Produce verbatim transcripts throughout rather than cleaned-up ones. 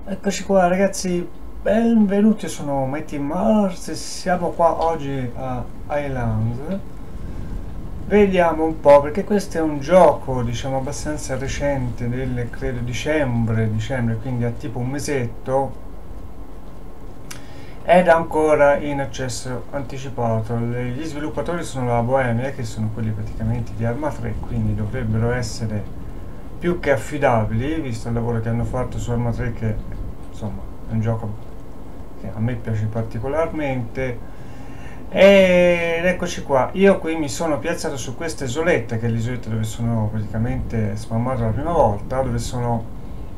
Eccoci qua ragazzi, benvenuti, io sono Mighty Mars e siamo qua oggi a Islands. Vediamo un po', perché questo è un gioco diciamo abbastanza recente, del credo dicembre, dicembre, quindi ha tipo un mesetto ed è ancora in accesso anticipato. Le- Gli sviluppatori sono la Bohemia, che sono quelli praticamente di Arma tre, quindi dovrebbero essere più che affidabili, visto il lavoro che hanno fatto su Arma tre, che insomma è un gioco che a me piace particolarmente. Ed eccoci qua, io qui mi sono piazzato su questa isoletta, che è l'isoletta dove sono praticamente spammato la prima volta, dove sono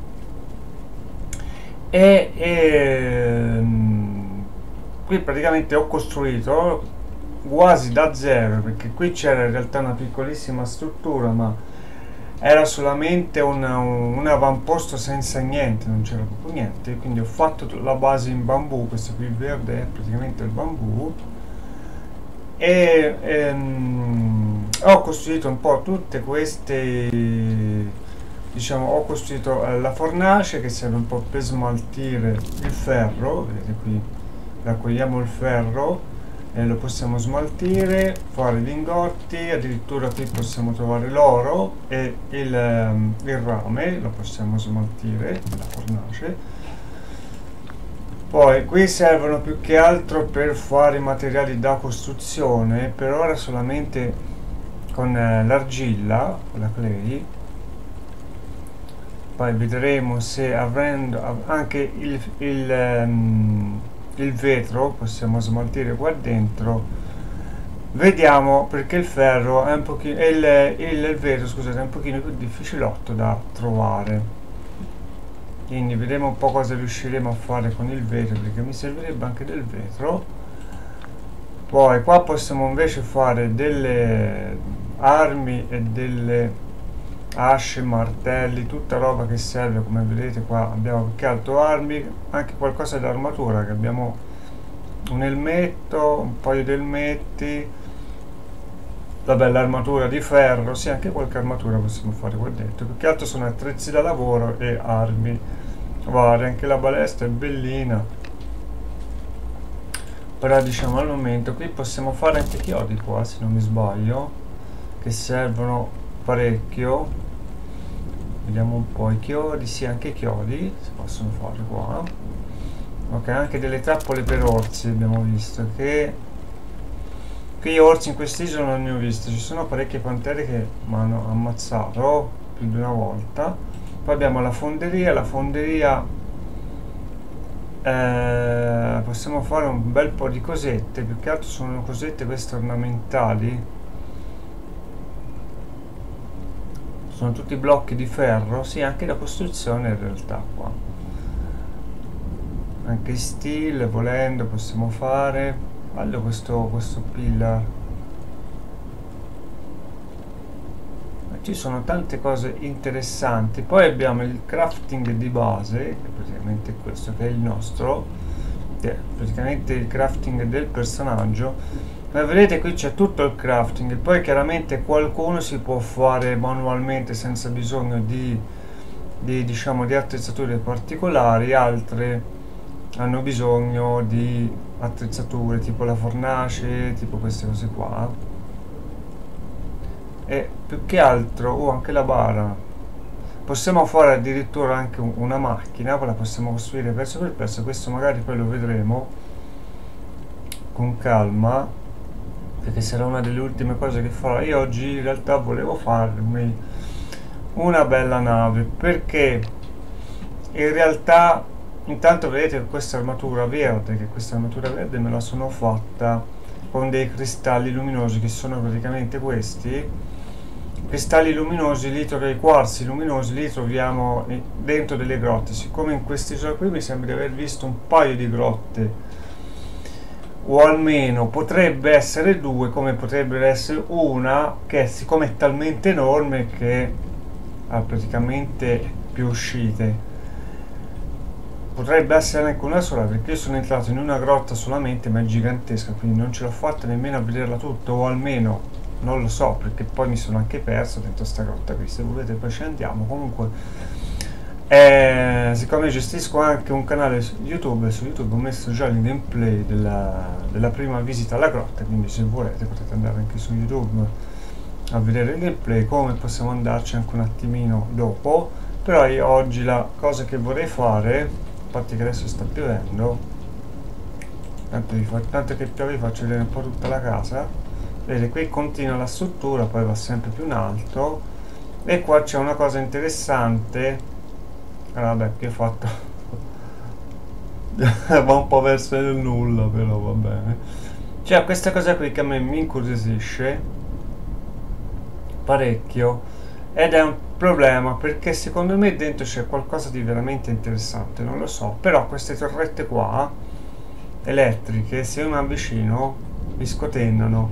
e, ehm, qui praticamente ho costruito quasi da zero, perché qui c'era in realtà una piccolissima struttura, ma era solamente un, un avamposto senza niente, non c'era proprio niente, quindi ho fatto la base in bambù. Questo qui verde è praticamente il bambù, e ehm, ho costruito un po' tutte queste, diciamo, ho costruito eh, la fornace, che serve un po' per smaltire il ferro. Vedete qui, raccogliamo il ferro e lo possiamo smaltire, fare lingotti, addirittura qui possiamo trovare l'oro e il, ehm, il rame, lo possiamo smaltire, la fornace. Poi qui servono più che altro per fare i materiali da costruzione, per ora solamente con eh, l'argilla, la clay. Poi vedremo se avendo av- anche il, il, ehm, il vetro possiamo smaltire qua dentro. Vediamo, perché il ferro è un pochino, il, il, il vetro, scusate, è un pochino più difficilotto da trovare. Quindi vedremo un po' cosa riusciremo a fare con il vetro, perché mi servirebbe anche del vetro. Poi qua possiamo invece fare delle armi e delle asce, martelli, tutta roba che serve. Come vedete qua abbiamo più che altro armi, anche qualcosa di armatura, che abbiamo un elmetto, un paio di elmetti, vabbè, l'armatura di ferro, sì, anche qualche armatura possiamo fare qua dentro. Più che altro sono attrezzi da lavoro e armi varie. Anche la balestra è bellina, però diciamo al momento qui possiamo fare anche chiodi qua, se non mi sbaglio, che servono parecchio. Vediamo un po' i chiodi, sì, anche i chiodi si possono fare qua. Ok, anche delle trappole per orsi abbiamo visto, che qui orsi in quest'isola non ne ho visto, ci sono parecchie pantere che mi hanno ammazzato più di una volta. Poi abbiamo la fonderia, la fonderia eh, possiamo fare un bel po' di cosette, più che altro sono cosette queste ornamentali, sono tutti blocchi di ferro, sì, anche da costruzione in realtà qua, anche steel volendo possiamo fare. Allora questo, questo pillar, ci sono tante cose interessanti. Poi abbiamo il crafting di base, che praticamente è questo, che è il nostro, che è praticamente il crafting del personaggio. Ma vedete qui c'è tutto il crafting, poi chiaramente qualcuno si può fare manualmente senza bisogno di, di diciamo di attrezzature particolari, altre hanno bisogno di attrezzature tipo la fornace, tipo queste cose qua. E più che altro, oh, anche la bara, possiamo fare addirittura anche un- una macchina, poi la possiamo costruire pezzo per pezzo. Questo magari poi lo vedremo con calma, perché sarà una delle ultime cose che farò. Io oggi in realtà volevo farmi una bella nave, perché in realtà intanto vedete questa armatura verde, che questa armatura verde me la sono fatta con dei cristalli luminosi, che sono praticamente questi cristalli luminosi. Li troviamo, i quarzi luminosi li troviamo dentro delle grotte. Siccome in quest'isola qui mi sembra di aver visto un paio di grotte, o almeno potrebbe essere due, come potrebbe essere una che, siccome è talmente enorme, che ha praticamente più uscite, potrebbe essere anche una sola, perché io sono entrato in una grotta solamente, ma è gigantesca, quindi non ce l'ho fatta nemmeno a vederla tutta, o almeno non lo so, perché poi mi sono anche perso dentro sta grotta qui. Se volete poi ci andiamo. Comunque E siccome gestisco anche un canale su YouTube, su YouTube ho messo già il gameplay della, della prima visita alla grotta, quindi se volete potete andare anche su YouTube a vedere il gameplay, come possiamo andarci anche un attimino dopo. Però io oggi la cosa che vorrei fare, a parte che adesso sta piovendo, tanto, vi fa, tanto che piove vi faccio vedere un po' tutta la casa. Vedete, qui continua la struttura, poi va sempre più in alto, e qua c'è una cosa interessante. Ah, vabbè, che ho fatto va un po' verso il nulla, però va bene. C'è questa cosa qui che a me mi incuriosisce parecchio, ed è un problema perché secondo me dentro c'è qualcosa di veramente interessante, non lo so. Però queste torrette qua elettriche, se io mi avvicino, mi scotennano,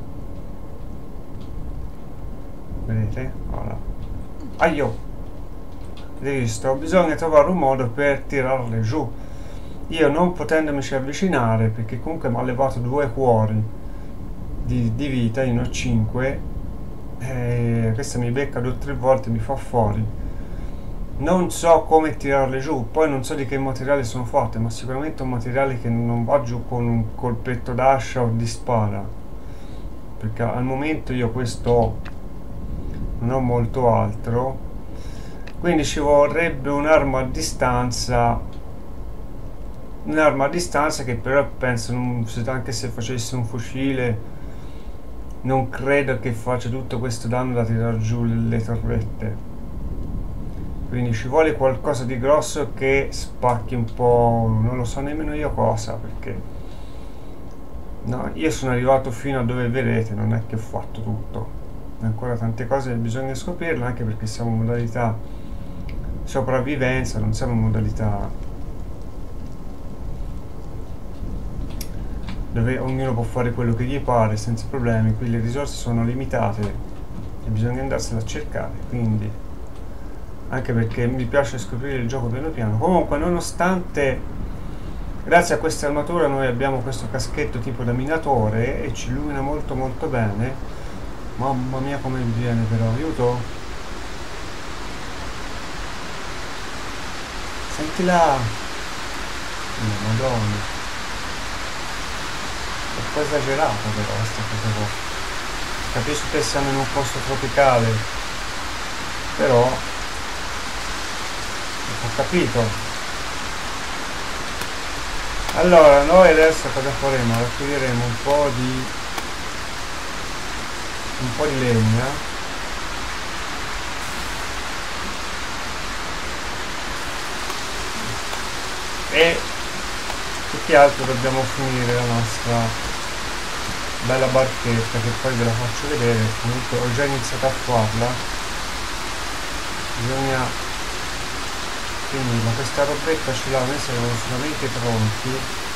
vedete? Voilà. Aio, avete visto? Bisogna trovare un modo per tirarle giù. Io, non potendomici avvicinare, perché comunque mi ha levato due cuori di, di vita, io ne ho cinque, e questa mi becca due o tre volte, mi fa fuori. Non so come tirarle giù, poi non so di che materiale sono fatte, ma sicuramente un materiale che non va giù con un colpetto d'ascia o di spada, perché al momento io questo ho, non ho molto altro, quindi ci vorrebbe un'arma a distanza, un'arma a distanza che però penso, non, anche se facessi un fucile, non credo che faccia tutto questo danno da tirare giù le, le torrette. Quindi ci vuole qualcosa di grosso che spacchi un po', non lo so nemmeno io cosa, perché no, io sono arrivato fino a dove vedete, non è che ho fatto tutto, ancora tante cose bisogna scoprirle, anche perché siamo in modalità sopravvivenza, non siamo in modalità dove ognuno può fare quello che gli pare senza problemi. Qui le risorse sono limitate e bisogna andarsene a cercare, quindi anche perché mi piace scoprire il gioco piano piano. Comunque, nonostante, grazie a questa armatura noi abbiamo questo caschetto tipo da minatore e ci illumina molto molto bene. Mamma mia come mi viene però, aiuto, sentila, oh, madonna, è un po' esagerato però questa cosa qua. Capisco che siamo in un posto tropicale, però ho capito. Allora noi adesso cosa faremo? Raccoglieremo un po' di un po' di legna, e più che altro dobbiamo finire la nostra bella barchetta, che poi ve la faccio vedere. Comunque ho già iniziato a farla, bisogna finirla. Questa robetta ce l'ho, noi siamo solamente pronti,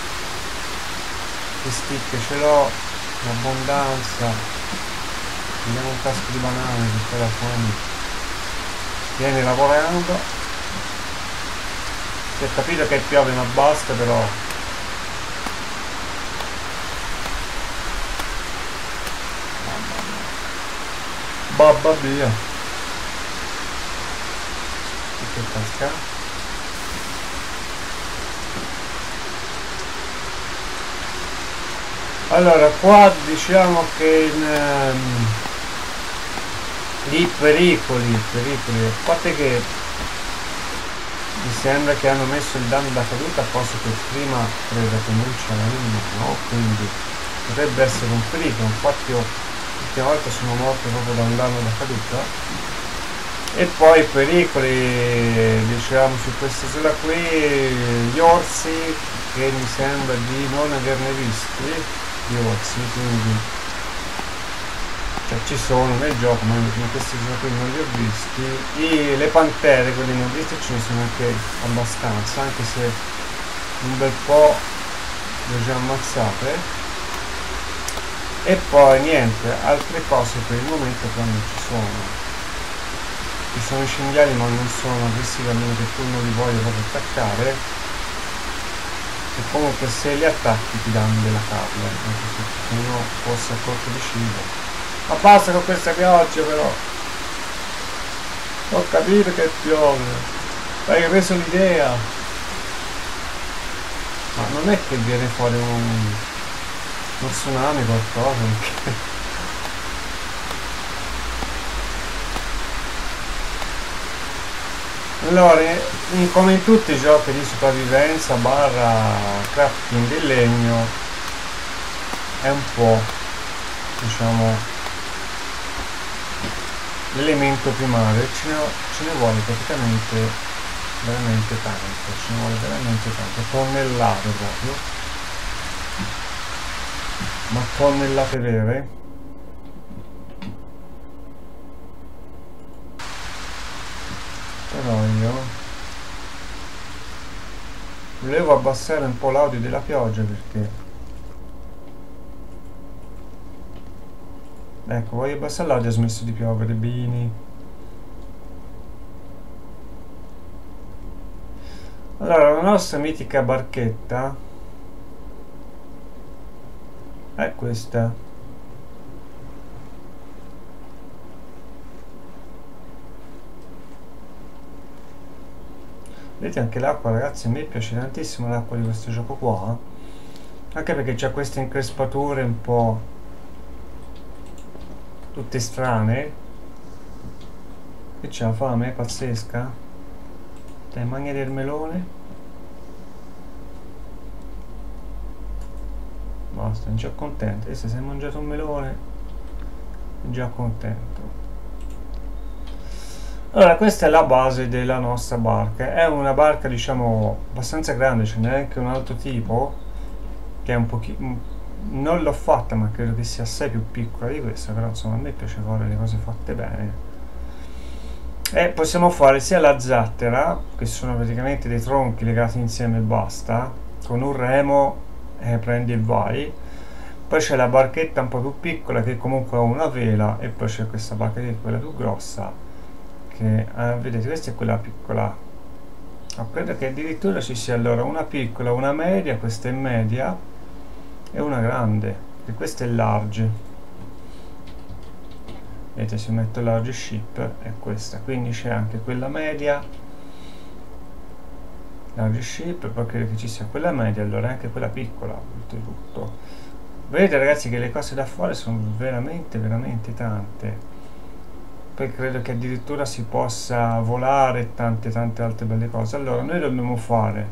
le stick ce l'ho in abbondanza. Prendiamo un casco di banane che poi la fame viene lavorando. Si è capito che piove ma basta, però babba via che casca. Allora qua diciamo che in, um, i pericoli pericoli a parte che mi sembra che hanno messo il danno da caduta, cosa che prima credo che non c'era nemmeno, quindi potrebbe essere un pericolo. Infatti io l'ultima volta sono morto proprio da un danno da caduta. E poi pericoli, diciamo, su questa isola qui, gli orsi, che mi sembra di non averne visti, gli orsi, quindi cioè, ci sono nel gioco, ma in questi giochi non li ho visti. I, le pantere, quelli non visti, ce ne sono anche abbastanza, anche se un bel po' le ho già ammazzate. E poi niente, altre cose per il momento qua non ci sono. Ci sono i cinghiali, ma non sono aggressivi, a meno che tu non li voglia proprio attaccare. E comunque se li attacchi ti danno della carne, anche se uno fosse a corto di cibo. Ma basta con questa pioggia però, ho capito che piove. Hai preso l'idea? Ma non è che viene fuori un, un tsunami qualcosa perché... Allora, in- come in tutti i giochi di sopravvivenza barra crafting di legno è un po', diciamo, l'elemento primario. Ce ne, ce ne vuole praticamente veramente tanto, ce ne vuole veramente tanto, tonnellate proprio, ma tonnellate vere. Però io volevo abbassare un po' l'audio della pioggia perché, ecco, voglio abbassare l'audio, ha smesso di piovere, bini. Allora, la nostra mitica barchetta è questa. Vedete anche l'acqua, ragazzi, a me piace tantissimo l'acqua di questo gioco qua, anche perché c'ha queste increspature un po' tutte strane. E c'è la fame pazzesca. Dai, mangia del melone. Basta, sono già contento. E se sei mangiato un melone, sono già contento. Allora, questa è la base della nostra barca. È una barca, diciamo, abbastanza grande, ce n'è anche un altro tipo che è un pochino, non l'ho fatta, ma credo che sia assai più piccola di questa, però insomma a me piace fare le cose fatte bene. E possiamo fare sia la zattera, che sono praticamente dei tronchi legati insieme e basta, con un remo e prendi e vai. Poi c'è la barchetta un po' più piccola che comunque ha una vela, e poi c'è questa barchetta, quella più grossa, che eh, vedete, questa è quella piccola. Oh, credo che addirittura ci sia allora una piccola, una media, questa è media e una grande, e questa è large. Vedete, se metto large ship è questa, quindi c'è anche quella media, large ship, poi credo che ci sia quella media, allora anche quella piccola, oltretutto. Vedete, ragazzi, che le cose da fare sono veramente veramente tante. Poi credo che addirittura si possa volare e tante tante altre belle cose. Allora noi dobbiamo fare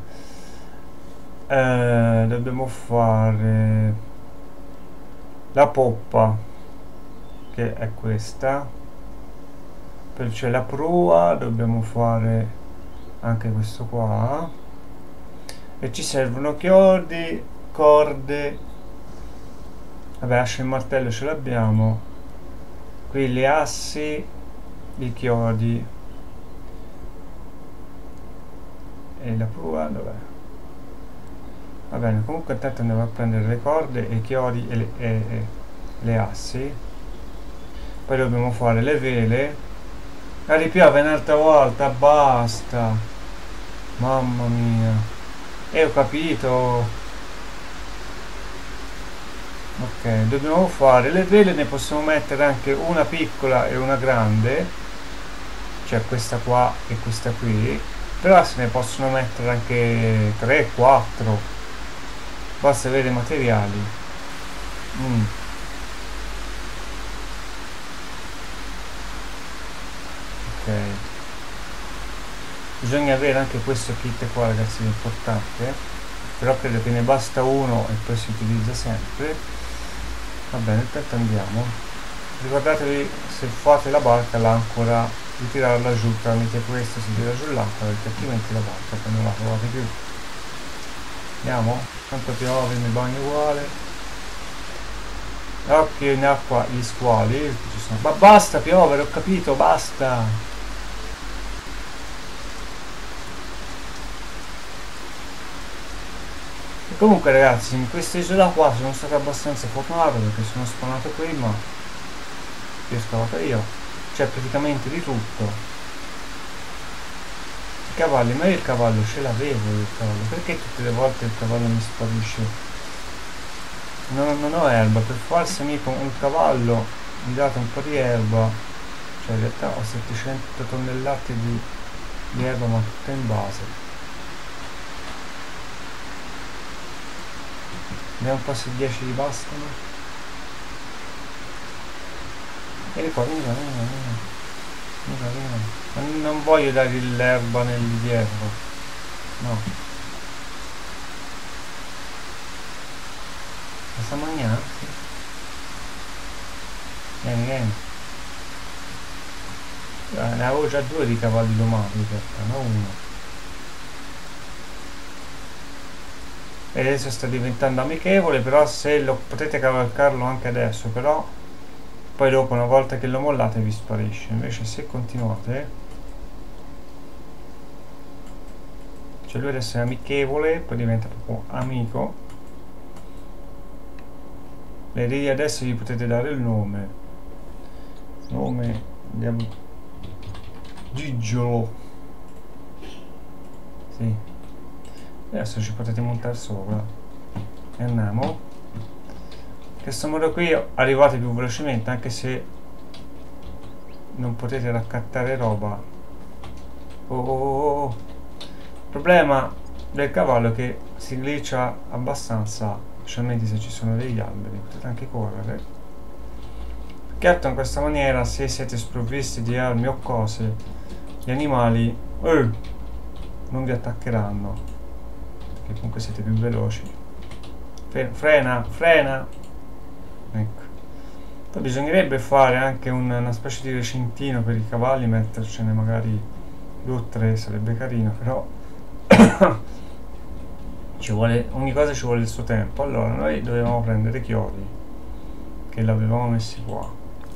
eh, dobbiamo fare la poppa, che è questa. Poi c'è la prua, dobbiamo fare anche questo qua, e ci servono chiodi, corde, vabbè, ascia e martello ce l'abbiamo, qui le assi, i chiodi e la prua dov'è? Va bene, comunque intanto andiamo a prendere le corde e i chiodi e le, e, e le assi. Poi dobbiamo fare le vele. La ripiove un'altra volta, basta, mamma mia. E ho capito. Ok, dobbiamo fare le vele, ne possiamo mettere anche una piccola e una grande, cioè questa qua e questa qui, però se ne possono mettere anche tre quattro, basta avere i materiali. mm. Ok, bisogna avere anche questo kit qua, ragazzi, è importante, però credo che ne basta uno e poi si utilizza sempre. Va bene, intanto andiamo. Ricordatevi, se fate la barca, l'ancora di tirarla giù tramite questo, si tira giù l'ancora, perché altrimenti la barca poi non la trovate più. Andiamo, tanto piove, mi bagno uguale. Occhio in acqua gli squali ci sono. Ma basta piovere, ho capito, basta. E comunque, ragazzi, in questa isola qua sono stato abbastanza fortunato perché sono spawnato prima, che ho scavato io, c'è praticamente di tutto. I cavalli, ma io il cavallo ce l'avevo, il cavallo, perché tutte le volte il cavallo mi sparisce? Non, non ho erba, per farsi mica un cavallo mi date un po' di erba, cioè in realtà ho settecento tonnellate di, di erba, ma tutta in base. Vediamo un po' se dieci gli bastano. Vieni qua, vieni qua, vieni qua, vieni qua. Vieni qua, vieni qua. Non, non voglio dare l'erba nel dietro. No. La sta mangiando? Sì. Vieni, vieni. Eh, ne avevo già due di cavalli domati in realtà, non uno. E adesso sta diventando amichevole, però se lo potete cavalcarlo anche adesso, però poi dopo una volta che lo mollate vi sparisce. Invece se continuate, cioè lui adesso è amichevole, poi diventa proprio amico. Le righe adesso gli potete dare il nome. Nome, andiamo. Gigio. Sì. Adesso ci potete montare sopra. E andiamo. In questo modo qui arrivate più velocemente, anche se non potete raccattare roba. Oh, oh, oh, oh. Il problema del cavallo è che si glitcha abbastanza, specialmente se ci sono degli alberi. Potete anche correre. Certo, in questa maniera, se siete sprovvisti di armi o cose, gli animali eh, non vi attaccheranno, perché comunque siete più veloci. Frena, frena. Ecco. Poi bisognerebbe fare anche un, una specie di recintino per i cavalli, mettercene magari due o tre, sarebbe carino, però ci vuole, ogni cosa ci vuole il suo tempo. Allora noi dovevamo prendere chiodi, che l'avevamo messi qua.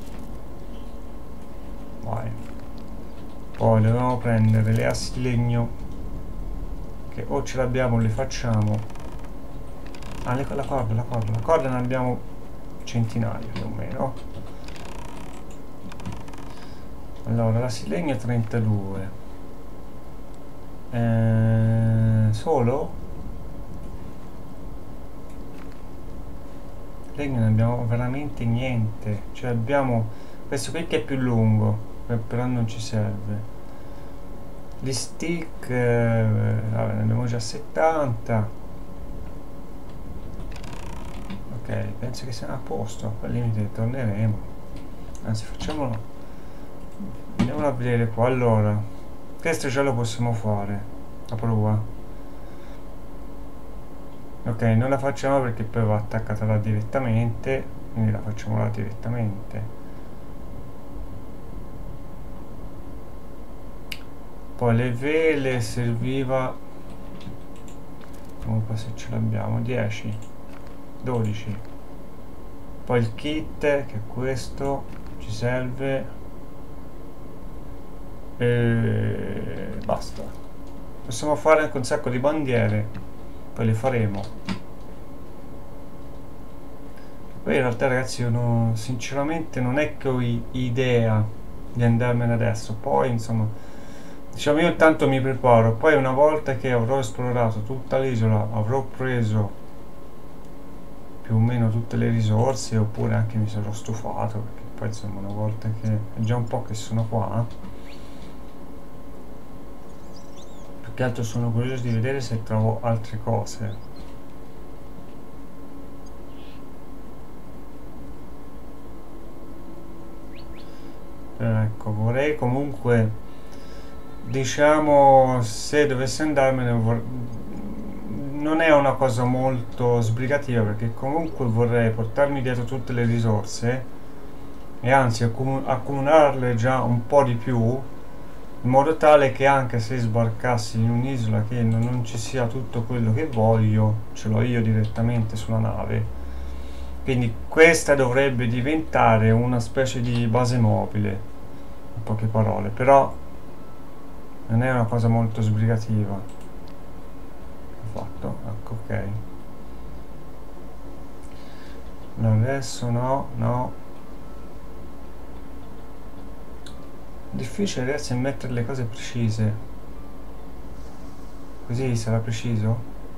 Vai. Poi dovevamo prendere le assi di legno, che o ce l'abbiamo o le facciamo. Ah, le, la corda, la corda, la corda ne abbiamo centinaia più o meno. Allora, l'assi di legno è trentadue. Eh, solo? Legno ne abbiamo veramente niente. Cioè abbiamo questo qui che è più lungo, però non ci serve. Gli stick, eh, vabbè, ne abbiamo già settanta. Ok, penso che siamo a posto. Al limite torneremo. Anzi, facciamolo. Andiamo a vedere qua. Allora, questo già lo possiamo fare. La prova. Ok, non la facciamo perché poi va attaccata là direttamente. Quindi la facciamo là direttamente. Poi le vele serviva, comunque se ce l'abbiamo, dieci, dodici. Poi il kit, che è questo, ci serve. E basta. Possiamo fare anche un sacco di bandiere, poi le faremo. Poi in realtà ragazzi io non, sinceramente non è che ho idea di andarmene adesso. Poi insomma, diciamo, io intanto mi preparo, poi una volta che avrò esplorato tutta l'isola, avrò preso più o meno tutte le risorse, oppure anche mi sarò stufato, perché poi insomma una volta che è già un po' che sono qua, più che altro sono curioso di vedere se trovo altre cose. Ecco, vorrei comunque, diciamo, se dovessi andarmene vor... non è una cosa molto sbrigativa, perché comunque vorrei portarmi dietro tutte le risorse e anzi accum accumularle già un po' di più, in modo tale che anche se sbarcassi in un'isola che non, non ci sia tutto quello che voglio, ce l'ho io direttamente sulla nave. Quindi questa dovrebbe diventare una specie di base mobile, in poche parole, però non è una cosa molto sbrigativa. Ho fatto, ecco, ok. No, adesso no, no. Difficile ragazzi mettere le cose precise. Così sarà preciso?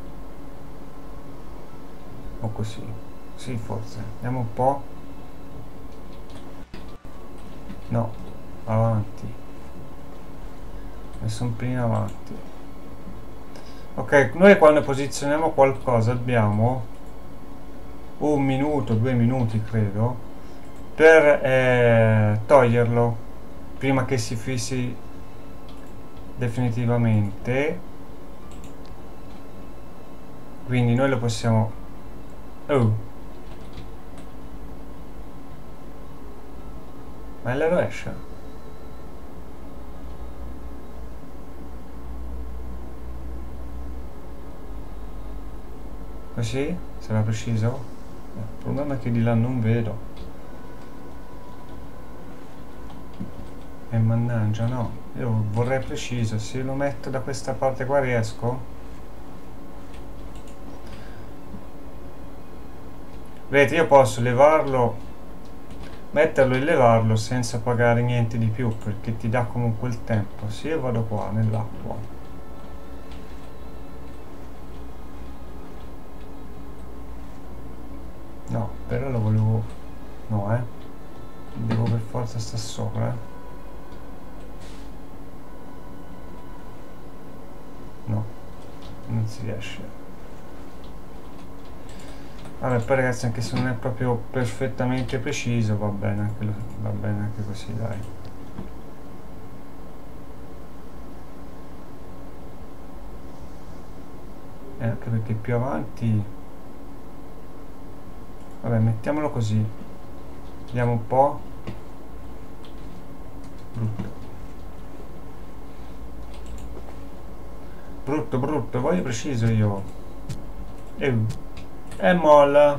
O così? Sì, forse. Andiamo un po'. No, avanti. messo un pelino avanti. Ok, noi quando posizioniamo qualcosa abbiamo un minuto, due minuti credo, per eh, toglierlo prima che si fissi definitivamente. Quindi noi lo possiamo... Oh, ma è la rovescia? Così? Sarà preciso? Il problema è che di là non vedo. E mannaggia, no. Io vorrei preciso. Se lo metto da questa parte qua riesco? Vedete, io posso levarlo, metterlo e levarlo senza pagare niente di più, perché ti dà comunque il tempo. Se io vado qua nell'acqua, no, però lo volevo... no, eh. Devo per forza stare sopra, eh. No, non si riesce. Vabbè, poi ragazzi, anche se non è proprio perfettamente preciso, va bene anche, lo, va bene anche così, dai. E anche perché più avanti... vabbè, mettiamolo così. Vediamo un po'. Brutto. Brutto, brutto, voglio preciso io. E, e molla.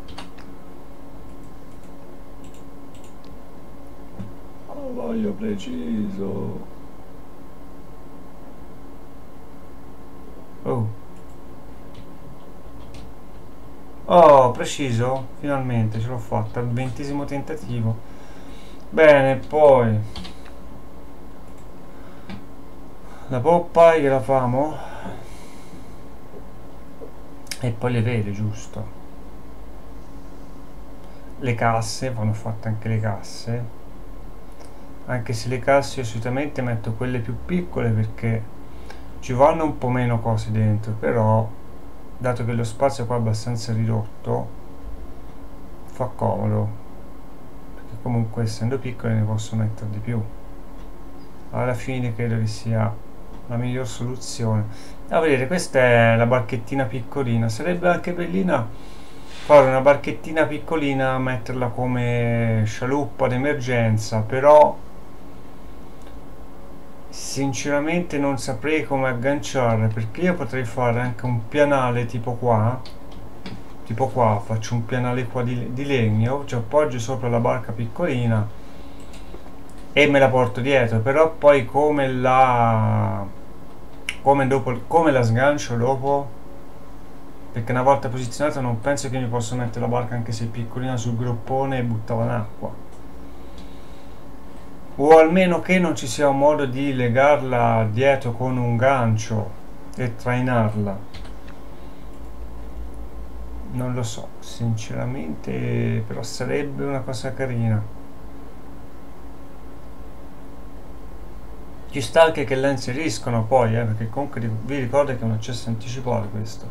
Oh, voglio preciso. Oh. Oh, preciso. Finalmente ce l'ho fatta. Al ventesimo tentativo. Bene, poi... la poppa gliela famo. E poi le vele, giusto. Le casse, vanno fatte anche le casse. Anche se le casse io solitamente metto quelle più piccole perché ci vanno un po' meno cose dentro, però dato che lo spazio qua è abbastanza ridotto fa comodo, perché comunque essendo piccole ne posso mettere di più. Alla fine credo che sia la miglior soluzione. A vedere, questa è la barchettina piccolina, sarebbe anche bellina fare una barchettina piccolina, metterla come scialuppa d'emergenza, però sinceramente non saprei come agganciarla, perché io potrei fare anche un pianale tipo qua, tipo qua faccio un pianale qua di, di legno, ci appoggio sopra la barca piccolina e me la porto dietro, però poi come la come dopo come la sgancio dopo, perché una volta posizionata non penso che mi posso mettere la barca anche se piccolina sul groppone e buttava in acqua, o almeno che non ci sia un modo di legarla dietro con un gancio e trainarla. Non lo so sinceramente, però sarebbe una cosa carina. Ci sta anche che la inseriscono poi, eh, perché comunque vi ricordo che è un accesso anticipato questo,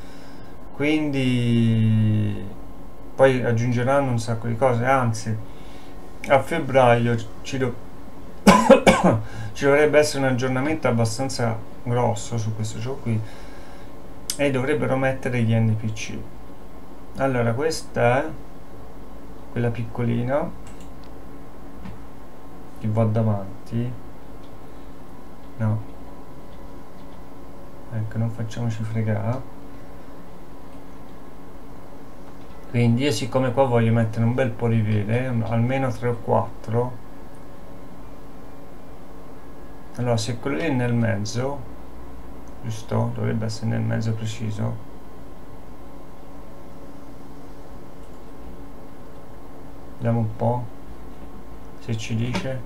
quindi poi aggiungeranno un sacco di cose, anzi a febbraio ci, do ci dovrebbe essere un aggiornamento abbastanza grosso su questo gioco qui e dovrebbero mettere gli N P C. Allora questa è quella piccolina che va davanti, no, ecco, non facciamoci fregare. Quindi io siccome qua voglio mettere un bel po' di vele, almeno tre o quattro, allora se quello lì è nel mezzo, giusto? Dovrebbe essere nel mezzo preciso. Vediamo un po' se ci dice.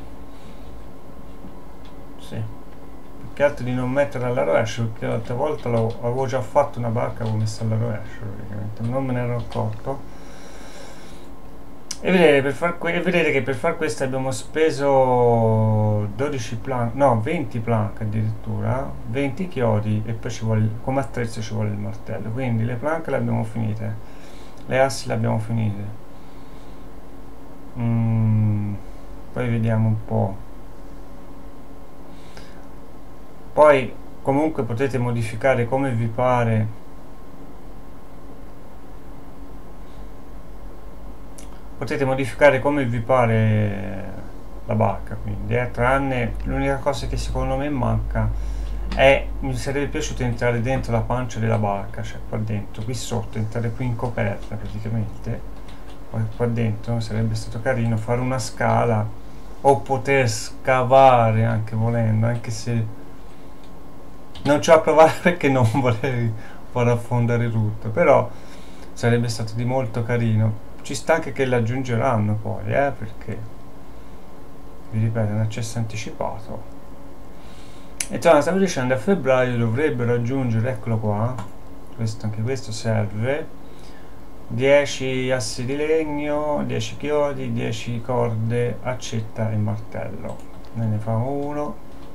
Sì, più che altro di non mettere alla rovescia, perché l'altra volta avevo già fatto una barca, avevo messo alla rovescia praticamente, non me ne ero accorto. E vedete, per far que- e vedete che per far questo abbiamo speso dodici plank, no, venti plank addirittura, venti chiodi e poi ci vuole, come attrezzo ci vuole il martello. Quindi le plank le abbiamo finite, le assi le abbiamo finite. Mm, poi vediamo un po'. Poi comunque potete modificare come vi pare. Potete modificare come vi pare la barca, quindi, eh, tranne l'unica cosa che secondo me manca è, mi sarebbe piaciuto entrare dentro la pancia della barca, cioè qua dentro, qui sotto, entrare qui in coperta praticamente, qua, qua dentro sarebbe stato carino fare una scala o poter scavare anche volendo, anche se non ci ho a provare perché non volevo far affondare tutto, però sarebbe stato di molto carino. Ci sta anche che l'aggiungeranno poi, eh, perché vi ripeto, è un accesso anticipato. E tra stavo dicendo, a febbraio dovrebbero aggiungere, eccolo qua, questo, anche questo serve, dieci assi di legno, dieci chiodi, dieci corde, accetta e martello. Noi ne famo uno,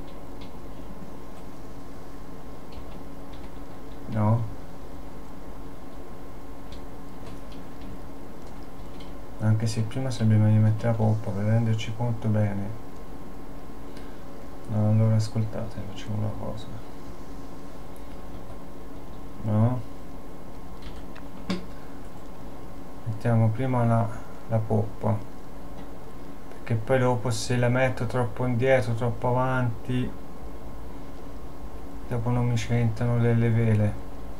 no? Anche se prima sarebbe meglio mettere la poppa per renderci conto bene. No, allora ascoltate, facciamo una cosa, no? Mettiamo prima la, la poppa, perché poi dopo se la metto troppo indietro, troppo avanti, dopo non mi c'entrano le, le vele.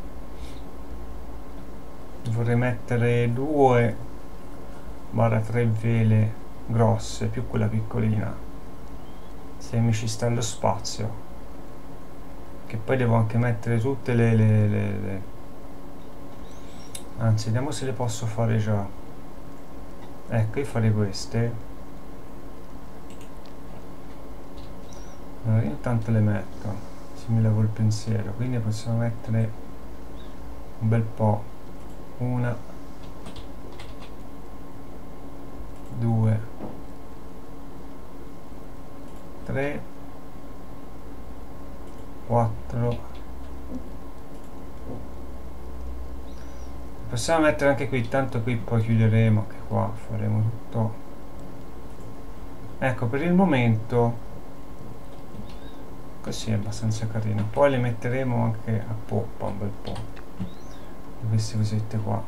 Vorrei mettere due barra tre vele grosse più quella piccolina, se mi ci sta lo spazio, che poi devo anche mettere tutte le, le, le, le. Anzi, vediamo se le posso fare già. Ecco, io farei queste. Allora, io intanto le metto, se mi levo il pensiero, quindi possiamo mettere un bel po'. Una, due, tre, quattro. Possiamo mettere anche qui, tanto qui poi chiuderemo, che qua faremo tutto. Ecco, per il momento così è abbastanza carino. Poi le metteremo anche a poppa un bel po' di queste cosette qua.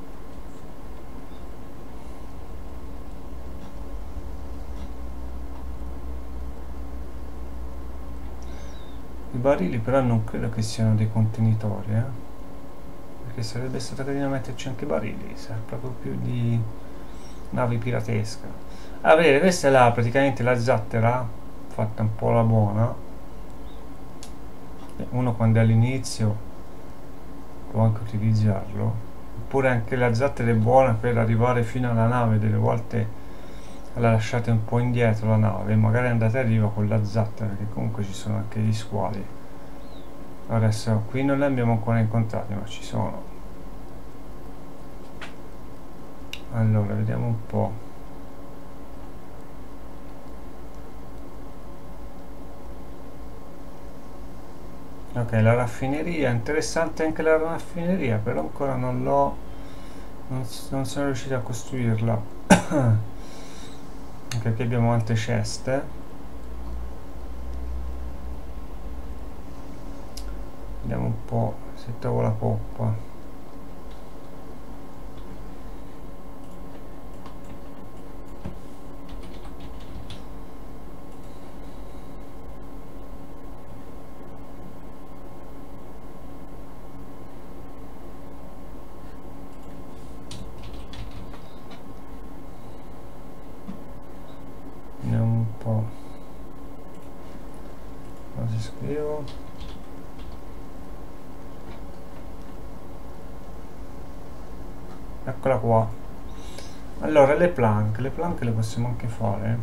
I barili però non credo che siano dei contenitori, eh? Perché sarebbe stato carino metterci anche barili, sa proprio più di navi piratesca. Ah, vedete, questa è la, praticamente la zattera fatta un po' la buona. Uno quando è all'inizio può anche utilizzarlo, oppure anche la zattera è buona per arrivare fino alla nave. Delle volte la lasciate un po' indietro la nave, magari andate a riva con la zattera, perché comunque ci sono anche gli squali. Adesso qui non li abbiamo ancora incontrati, ma ci sono. Allora vediamo un po'. Ok, la raffineria, interessante anche la raffineria, però ancora non l'ho, non, non sono riuscito a costruirla. Anche qui abbiamo altre ceste. Vediamo un po' se trovo la poppa. Vediamo un po'. Cosa scrivo? Eccola qua. Allora, le plank, le plank le possiamo anche fare.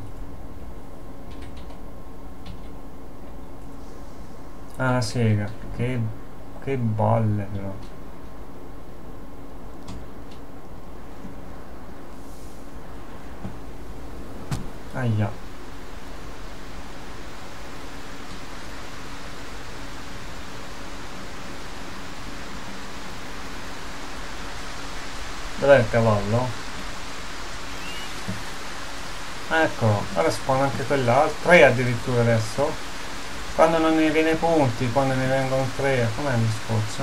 Ah, la sega, che, che balle però. Aia. Dov'è il cavallo? Eccolo, ora spawna anche quell'altro. tre addirittura adesso. Quando non ne viene punti, quando ne vengono tre, com'è il discorso?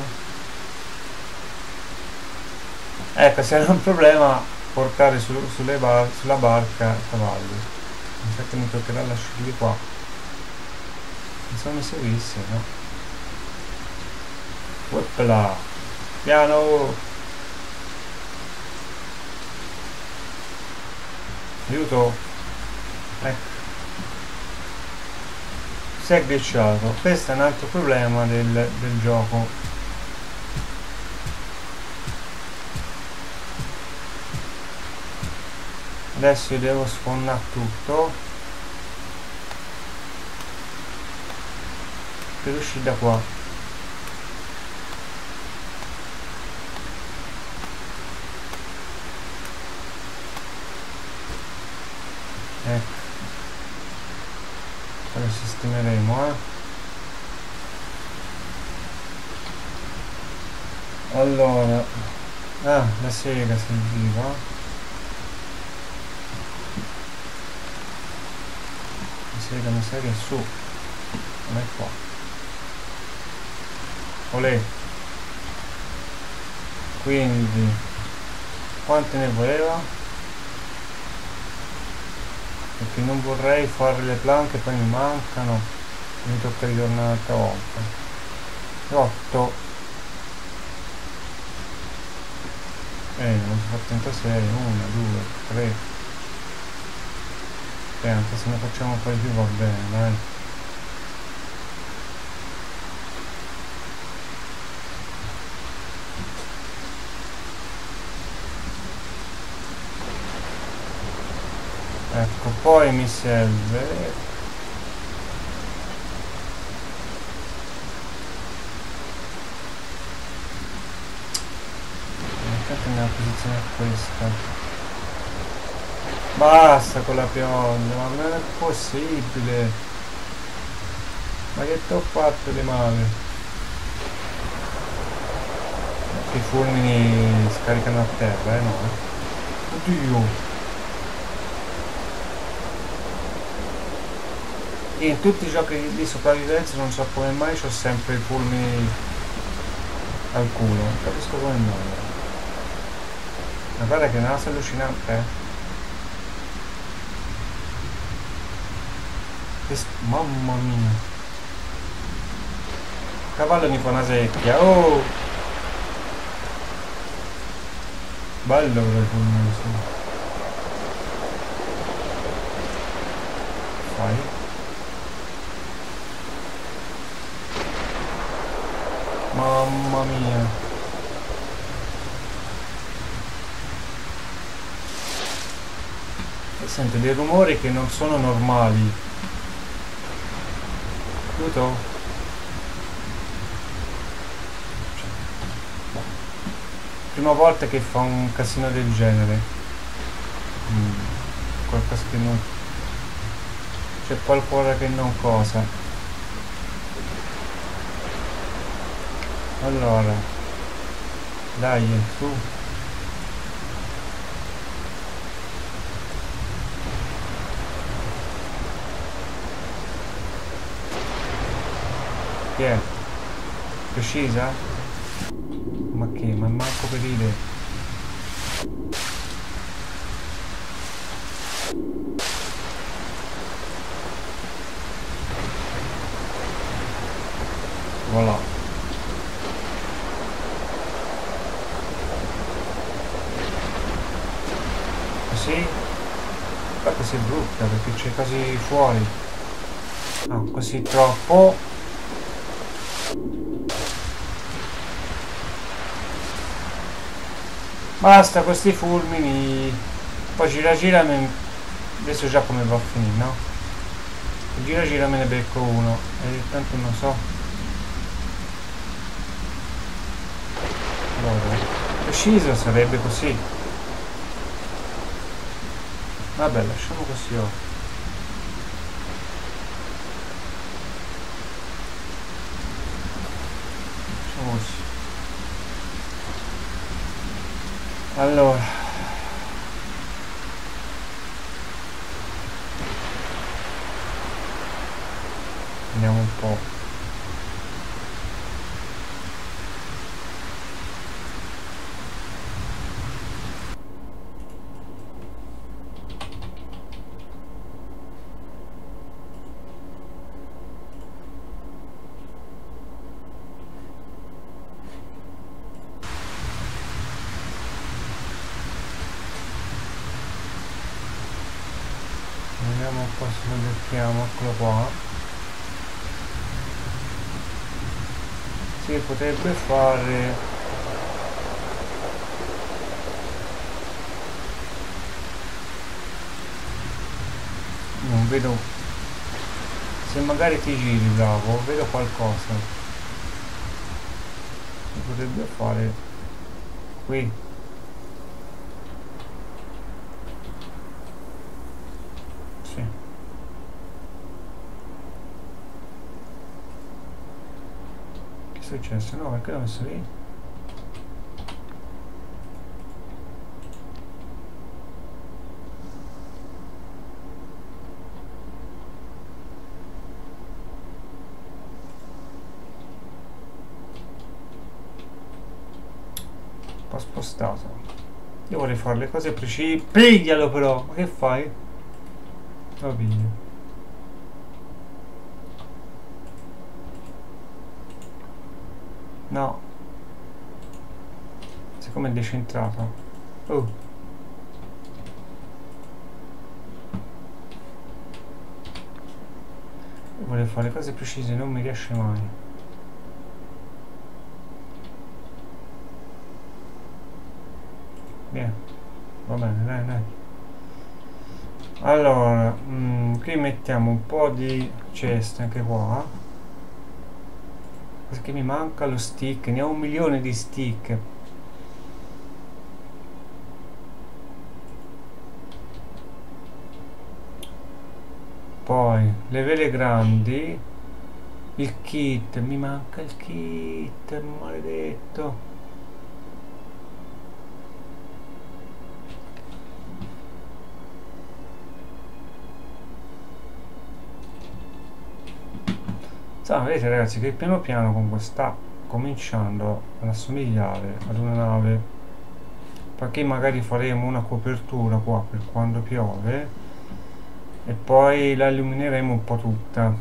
Ecco, se era un problema portare su, sulle bar, sulla barca cavalli. Mi sa che mi toccherà lasciarli qua. Non sono messi visti, no? Oppla! Piano! Aiuto! Ecco. Si è glitchato. Questo è un altro problema del, del gioco. Adesso io devo sfondare tutto per uscire da qua. Ecco, poi lo sistemeremo, eh. Allora, ah, la sega serviva. La mi sa che è su, non è qua. Olè. Quindi quante ne voleva? Perché non vorrei fare le planche, poi mi mancano, mi tocca ritornare un'altra volta. otto. Eh, non si fa trentasei, uno, due, tre. Anche se ne facciamo poi più va bene, dai. Ecco, poi mi serve intanto nella posizione questa. Basta con la pioggia, ma non è possibile. Ma che t'ho fatto di male? I fulmini scaricano a terra, eh no? Oddio! E in tutti i giochi di sopravvivenza non so come mai c'ho sempre i fulmini al culo, non capisco come mai. Ma guarda che è una cosa allucinante, eh? Mamma mia, cavallo mi fa una secchia. Oh, bello per fai. Mamma mia, e sento dei rumori che non sono normali. Prima volta che fa un casino del genere. mm, qualcosa che non c'è, qualcosa che non cosa. Allora dai, su. Che è? Precisa? Ma che? Ma manco per idee. Voilà. Così? Ma così è brutta perché c'è quasi fuori. No, così troppo. Basta questi fulmini. Poi gira gira me... adesso già come va a finire, no? Gira gira me ne becco uno. E tanto non so. Allora, preciso sarebbe così. Vabbè, lasciamo così. Oh. così. Allora, vediamo un po'. Vediamo un po' se lo becchiamo, eccolo qua. Si potrebbe fare non vedo, se magari ti giri bravo, vedo qualcosa. Si potrebbe fare qui. Sì. Che è successo? No, perché l'ho messo lì? Un po' spostato. Io vorrei fare le cose precise. Piglialo però! Ma che fai? Lo piglio. No. Siccome è decentrato. Oh. Io vorrei fare le cose precise, non mi riesce mai. Via. Va bene, dai, dai. Allora, mh, qui mettiamo un po' di ceste anche qua. Perché mi manca lo stick, ne ho un milione di stick. Poi le vele grandi, il kit, mi manca il kit, maledetto. Sa, vedete ragazzi che piano piano comunque sta cominciando ad assomigliare ad una nave, perché magari faremo una copertura qua per quando piove e poi la illumineremo un po' tutta.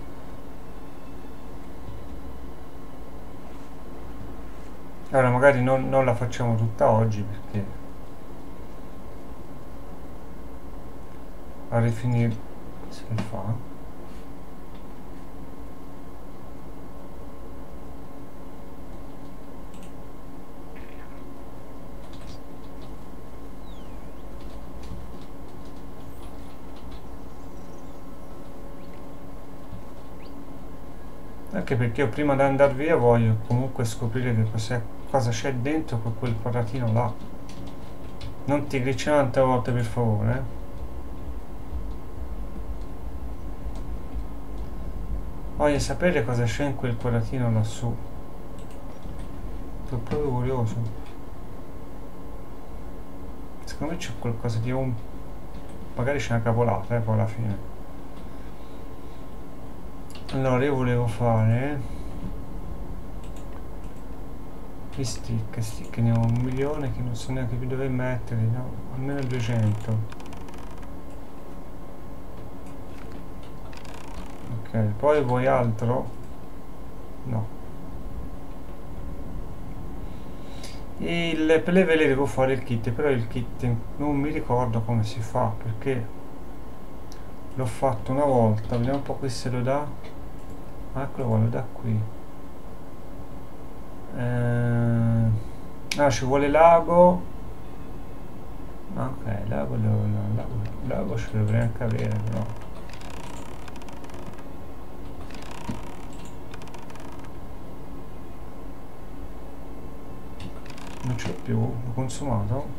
Allora magari non, non la facciamo tutta oggi perché a rifinire si fa. Anche perché io prima di andare via voglio comunque scoprire che cos'è, cosa c'è dentro con quel quadratino là. Non ti glitch tante volte per favore, eh. Voglio sapere cosa c'è in quel quadratino lassù. Sono proprio curioso. Secondo me c'è qualcosa di un... magari c'è una cavolata, eh, poi alla fine. Allora io volevo fare gli stick, stick ne ho un milione che non so neanche più dove metterli, no? Almeno duecento. Ok, poi vuoi altro? No. Il, per le vele devo fare il kit, però il kit non mi ricordo come si fa perché l'ho fatto una volta, vediamo un po' qui se lo dà. Ah, eccolo qua, lo dà qui. Eh, ah, ci vuole l'ago. Ok, l'ago, l'ago, l'ago ce lo dovrei anche avere, però. Non c'è più, l'ho consumato.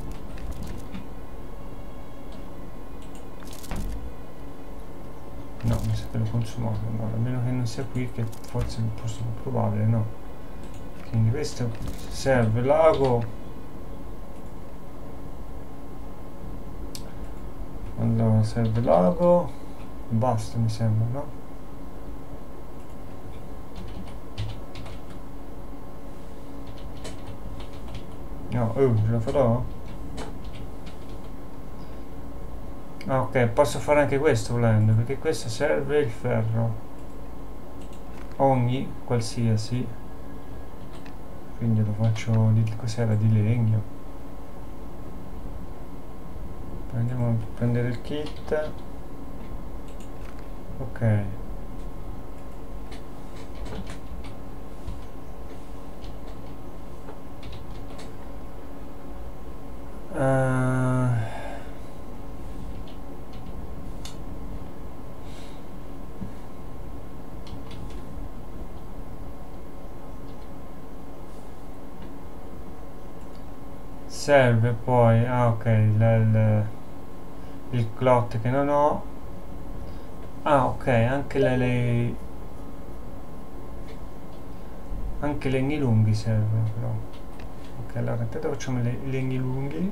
No. che lo consumate, no, a meno che non sia qui, che forse è il posto più probabile, no. Quindi questo serve l'ago. Allora serve l'ago, basta mi sembra, no? No, oh, ce la farò? Ah, ok, posso fare anche questo volendo, perché questo serve il ferro. Ogni qualsiasi. Quindi lo faccio di cos'era, di legno. Andiamo a prendere il kit. Ok. Uh, serve poi, ah ok, il, il, il clot che non ho. Ah ok, anche le, le anche legni lunghi serve però. Ok, allora intanto facciamo le, i legni lunghi.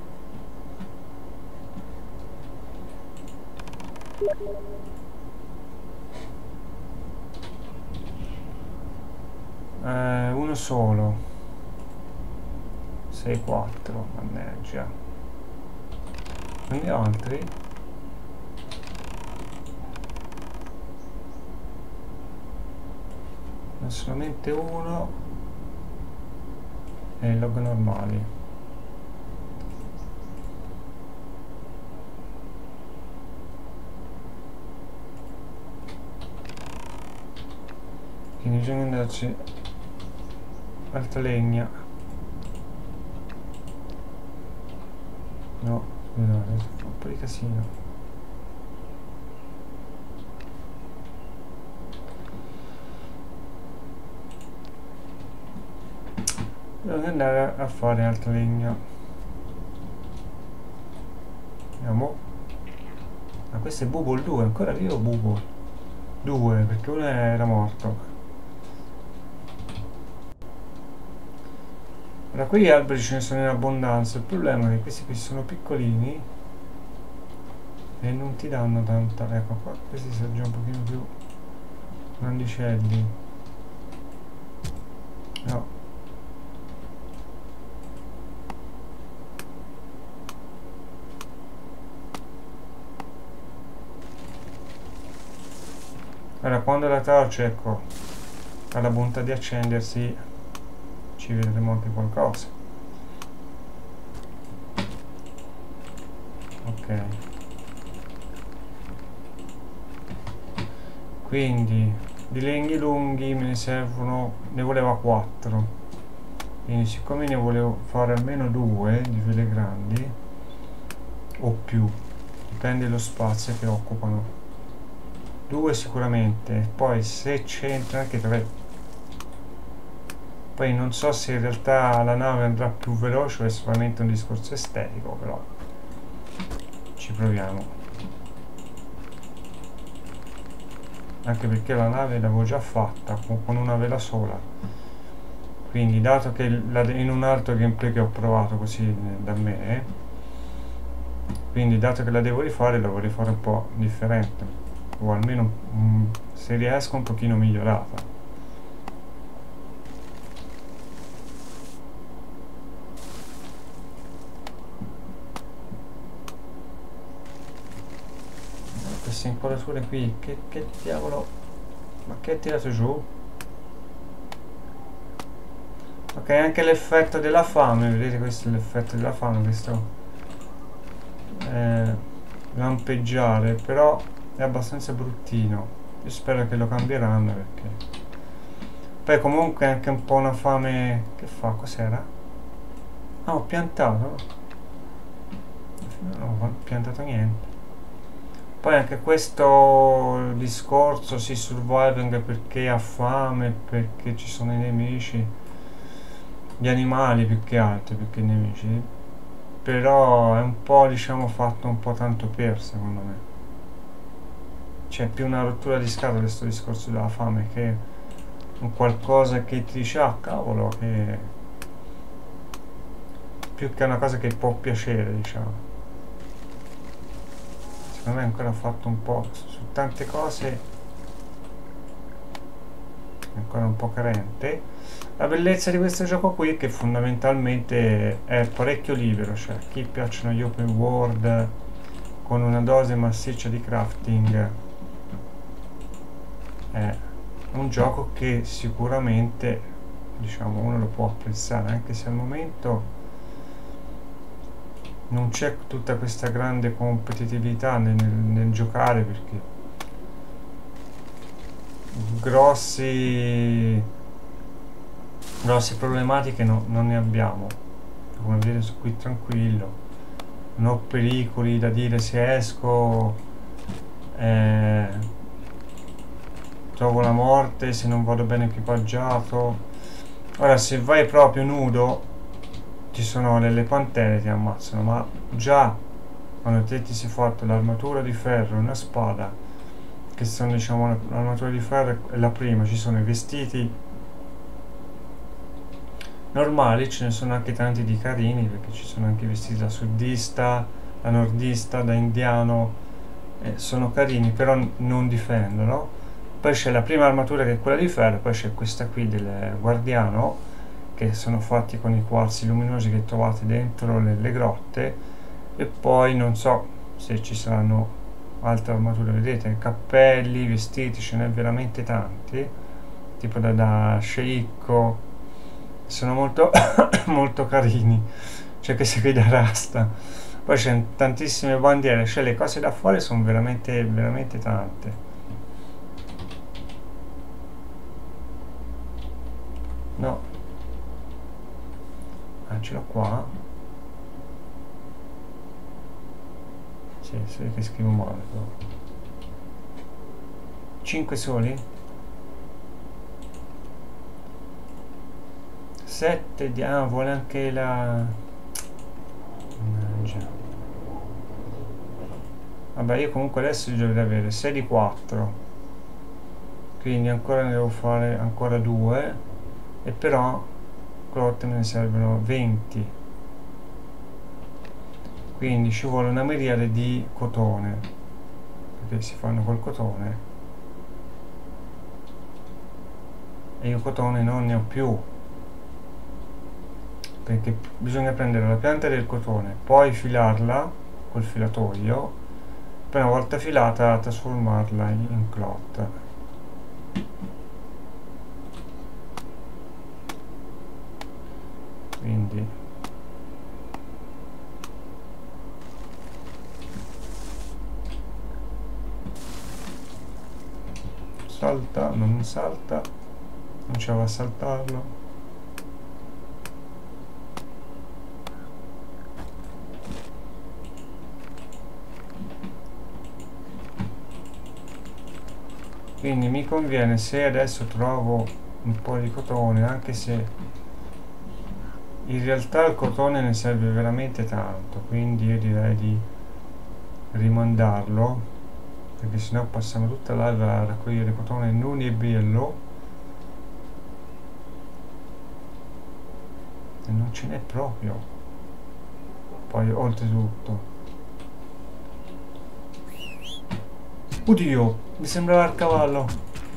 Eh, uno solo. sei quattro, mannaggia. Quindi altri? Solamente uno e il log normali. Quindi bisogna andarci altra legna. No, scusate, un po' di casino. Devo andare a fare altra legna. Andiamo. Ma questo è Bubble due, ancora vivo Bubble due, perché uno era morto. Allora, qui gli alberi ce ne sono in abbondanza, il problema è che questi qui sono piccolini e non ti danno tanta. Ecco qua, questi sono già un pochino più grandicelli. No. Allora, quando la torcia, ecco, ha la bontà di accendersi, ci vedremo anche qualcosa. Ok. Quindi di legni lunghi me ne servono, ne voleva quattro. Quindi siccome ne volevo fare almeno due di quelle grandi o più, dipende dallo spazio che occupano. Due sicuramente, poi se c'entra anche tre. Poi non so se in realtà la nave andrà più veloce o è solamente un discorso estetico, però ci proviamo. Anche perché la nave l'avevo già fatta con una vela sola. Quindi dato che in un altro gameplay che ho provato così da me, quindi dato che la devo rifare, la vorrei fare un po' differente. O almeno um, se riesco un pochino migliorata. Queste inquadrature qui, che, che diavolo, ma che è tirato giù? Ok, anche l'effetto della fame, vedete, questo è l'effetto della fame, questo eh, lampeggiare, però è abbastanza bruttino. Io spero che lo cambieranno, perché poi comunque è anche un po' una fame. Che fa? Cos'era? Ah, ho piantato? No, non ho piantato niente. Poi anche questo discorso, sì, surviving perché ha fame, perché ci sono i nemici, gli animali più che altro, perché i nemici, però è un po', diciamo, fatto un po' tanto per, secondo me. c'è più una rottura di scatole questo discorso della fame che un qualcosa che ti dice ah cavolo, che più che una cosa che può piacere, diciamo. Secondo me ancora fatto un po' su, su tante cose, è ancora un po' carente. La bellezza di questo gioco qui è che fondamentalmente è parecchio libero, cioè a chi piacciono gli open world con una dose massiccia di crafting è un gioco che sicuramente, diciamo, uno lo può apprezzare, anche se al momento non c'è tutta questa grande competitività nel, nel giocare, perché grossi grosse problematiche no, non ne abbiamo, come vedete sono qui tranquillo, non ho pericoli da dire se esco eh, trovo la morte, se non vado bene equipaggiato. Ora se vai proprio nudo ci sono delle pantere, ti ammazzano, ma già quando te ti sei fatto l'armatura di ferro e una spada, che sono, diciamo, l'armatura di ferro è la prima, ci sono i vestiti normali, ce ne sono anche tanti di carini, perché ci sono anche i vestiti da sudista, da nordista, da indiano, eh, sono carini, però non difendono. Poi c'è la prima armatura che è quella di ferro, poi c'è questa qui del guardiano, che sono fatti con i quarzi luminosi che trovate dentro le, le grotte, e poi non so se ci saranno altre armature, vedete, cappelli, vestiti, ce n'è veramente tanti, tipo da, da sceicco, sono molto molto carini, c'è questa qui da rasta, poi c'è tantissime bandiere, cioè le cose da fare sono veramente veramente tante. No, ah, ce l'ho qua. Sì, si vede che scrivo male però. cinque soli? sette di... ah, vuole anche la... mannaggia. Vabbè, io comunque adesso dovrei avere sei di quattro, quindi ancora ne devo fare ancora due, e però clotte me ne servono venti, quindi ci vuole una miriade di cotone, perché si fanno col cotone e io cotone non ne ho più, perché bisogna prendere la pianta del cotone, poi filarla col filatoio, poi una volta filata trasformarla in cloth. Quindi salta, non salta, non ce la va a saltarlo. Quindi mi conviene, se adesso trovo un po' di cotone, anche se in realtà il cotone ne serve veramente tanto, quindi io direi di rimandarlo, perché sennò passiamo tutta la live a raccogliere cotone nuni e biello e non ce n'è proprio. Poi oltretutto, oddio, mi sembrava il cavallo.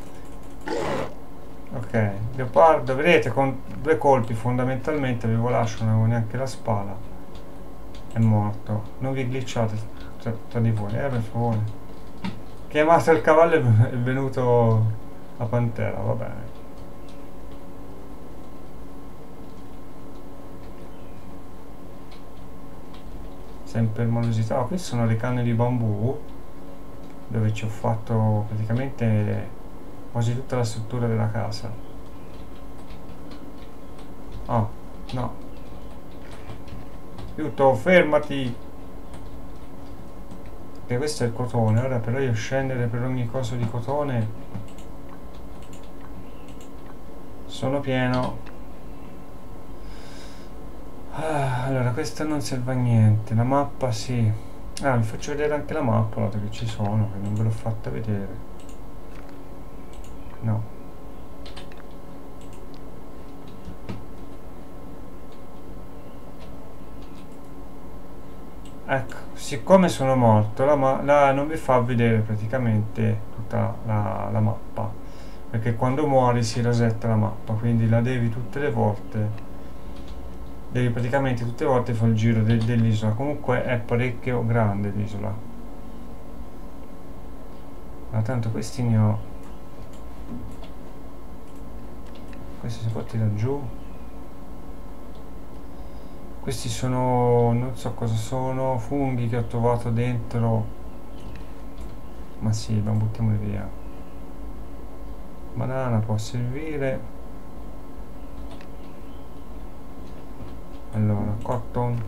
Ok, leopardo, vedete, con due colpi fondamentalmente avevo lasciato, non avevo neanche la spada, è morto. Non vi glitchate tra, tra di voi, eh, per favore. Chiamato il cavallo e è venuto la pantera, va bene. Sempre malosità. Oh, queste sono le canne di bambù, dove ci ho fatto praticamente quasi tutta la struttura della casa. Oh, no. Aiuto, fermati! Perché questo è il cotone, ora però io scendere per ogni coso di cotone sono pieno. Ah, allora, questa non serve a niente, la mappa sì, Ah, vi faccio vedere anche la mappa, dato che ci sono, che non ve l'ho fatta vedere. No. Ecco, siccome sono morto, la, ma la non vi fa vedere praticamente tutta la, la mappa, perché quando muori si resetta la mappa, quindi la devi tutte le volte, devi praticamente tutte le volte fare il giro de dell'isola. Comunque è parecchio grande l'isola. Ma tanto questi ne ho. Questo si può tirare giù. Questi sono, non so cosa sono, funghi che ho trovato dentro. Ma sì, ma buttiamoli via. Banana può servire. Allora, cotton.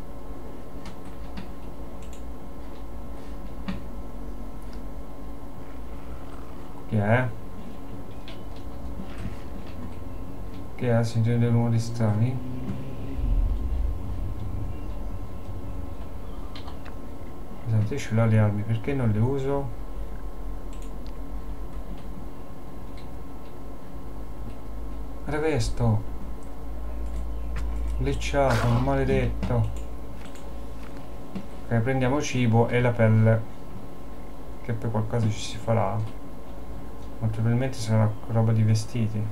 Che è? Che è? Sentite dei rumori strani? Esatto, io ce l'ho le armi, perché non le uso? Guarda questo! Lecciato, maledetto! Ok, prendiamo cibo e la pelle, che poi qualcosa ci si farà. Molto probabilmente sarà roba di vestiti.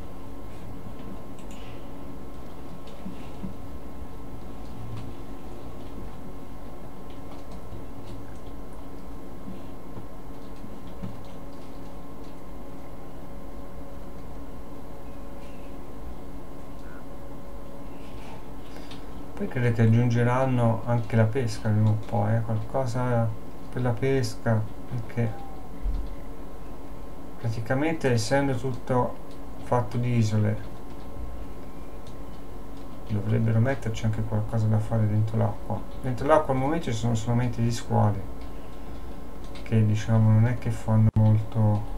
Poi credo che aggiungeranno anche la pesca prima o poi, eh? Qualcosa per la pesca, perché praticamente essendo tutto fatto di isole dovrebbero metterci anche qualcosa da fare dentro l'acqua. Dentro l'acqua al momento ci sono solamente gli squali, che diciamo non è che fanno molto.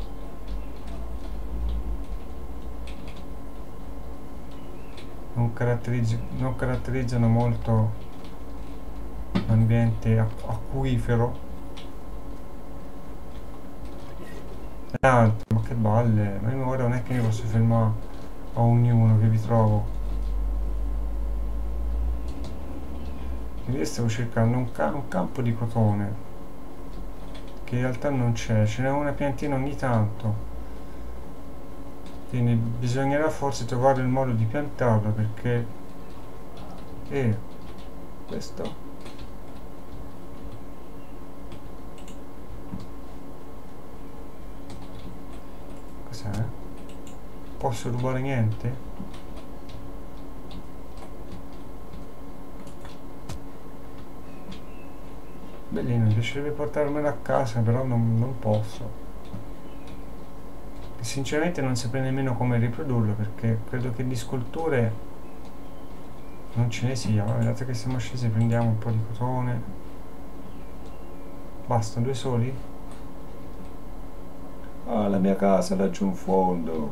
Non, caratterizz non caratterizzano molto l'ambiente acquifero. Ah, ma che balle, ma io ora non è che mi posso fermare a ognuno che vi trovo. Quindi io stavo cercando un, ca un campo di cotone, che in realtà non c'è, ce n'è una piantina ogni tanto. Quindi bisognerà forse trovare il modo di piantarlo, perché... Eh, questo? Cos'è? Posso rubare niente? Bellino, mi piacerebbe portarmelo a casa, però non, non posso. E sinceramente non saprei nemmeno come riprodurlo, perché credo che di sculture non ce ne sia. Vabbè, dato che siamo scesi prendiamo un po' di cotone. Basta, due soli? Ah, la mia casa laggiù in fondo.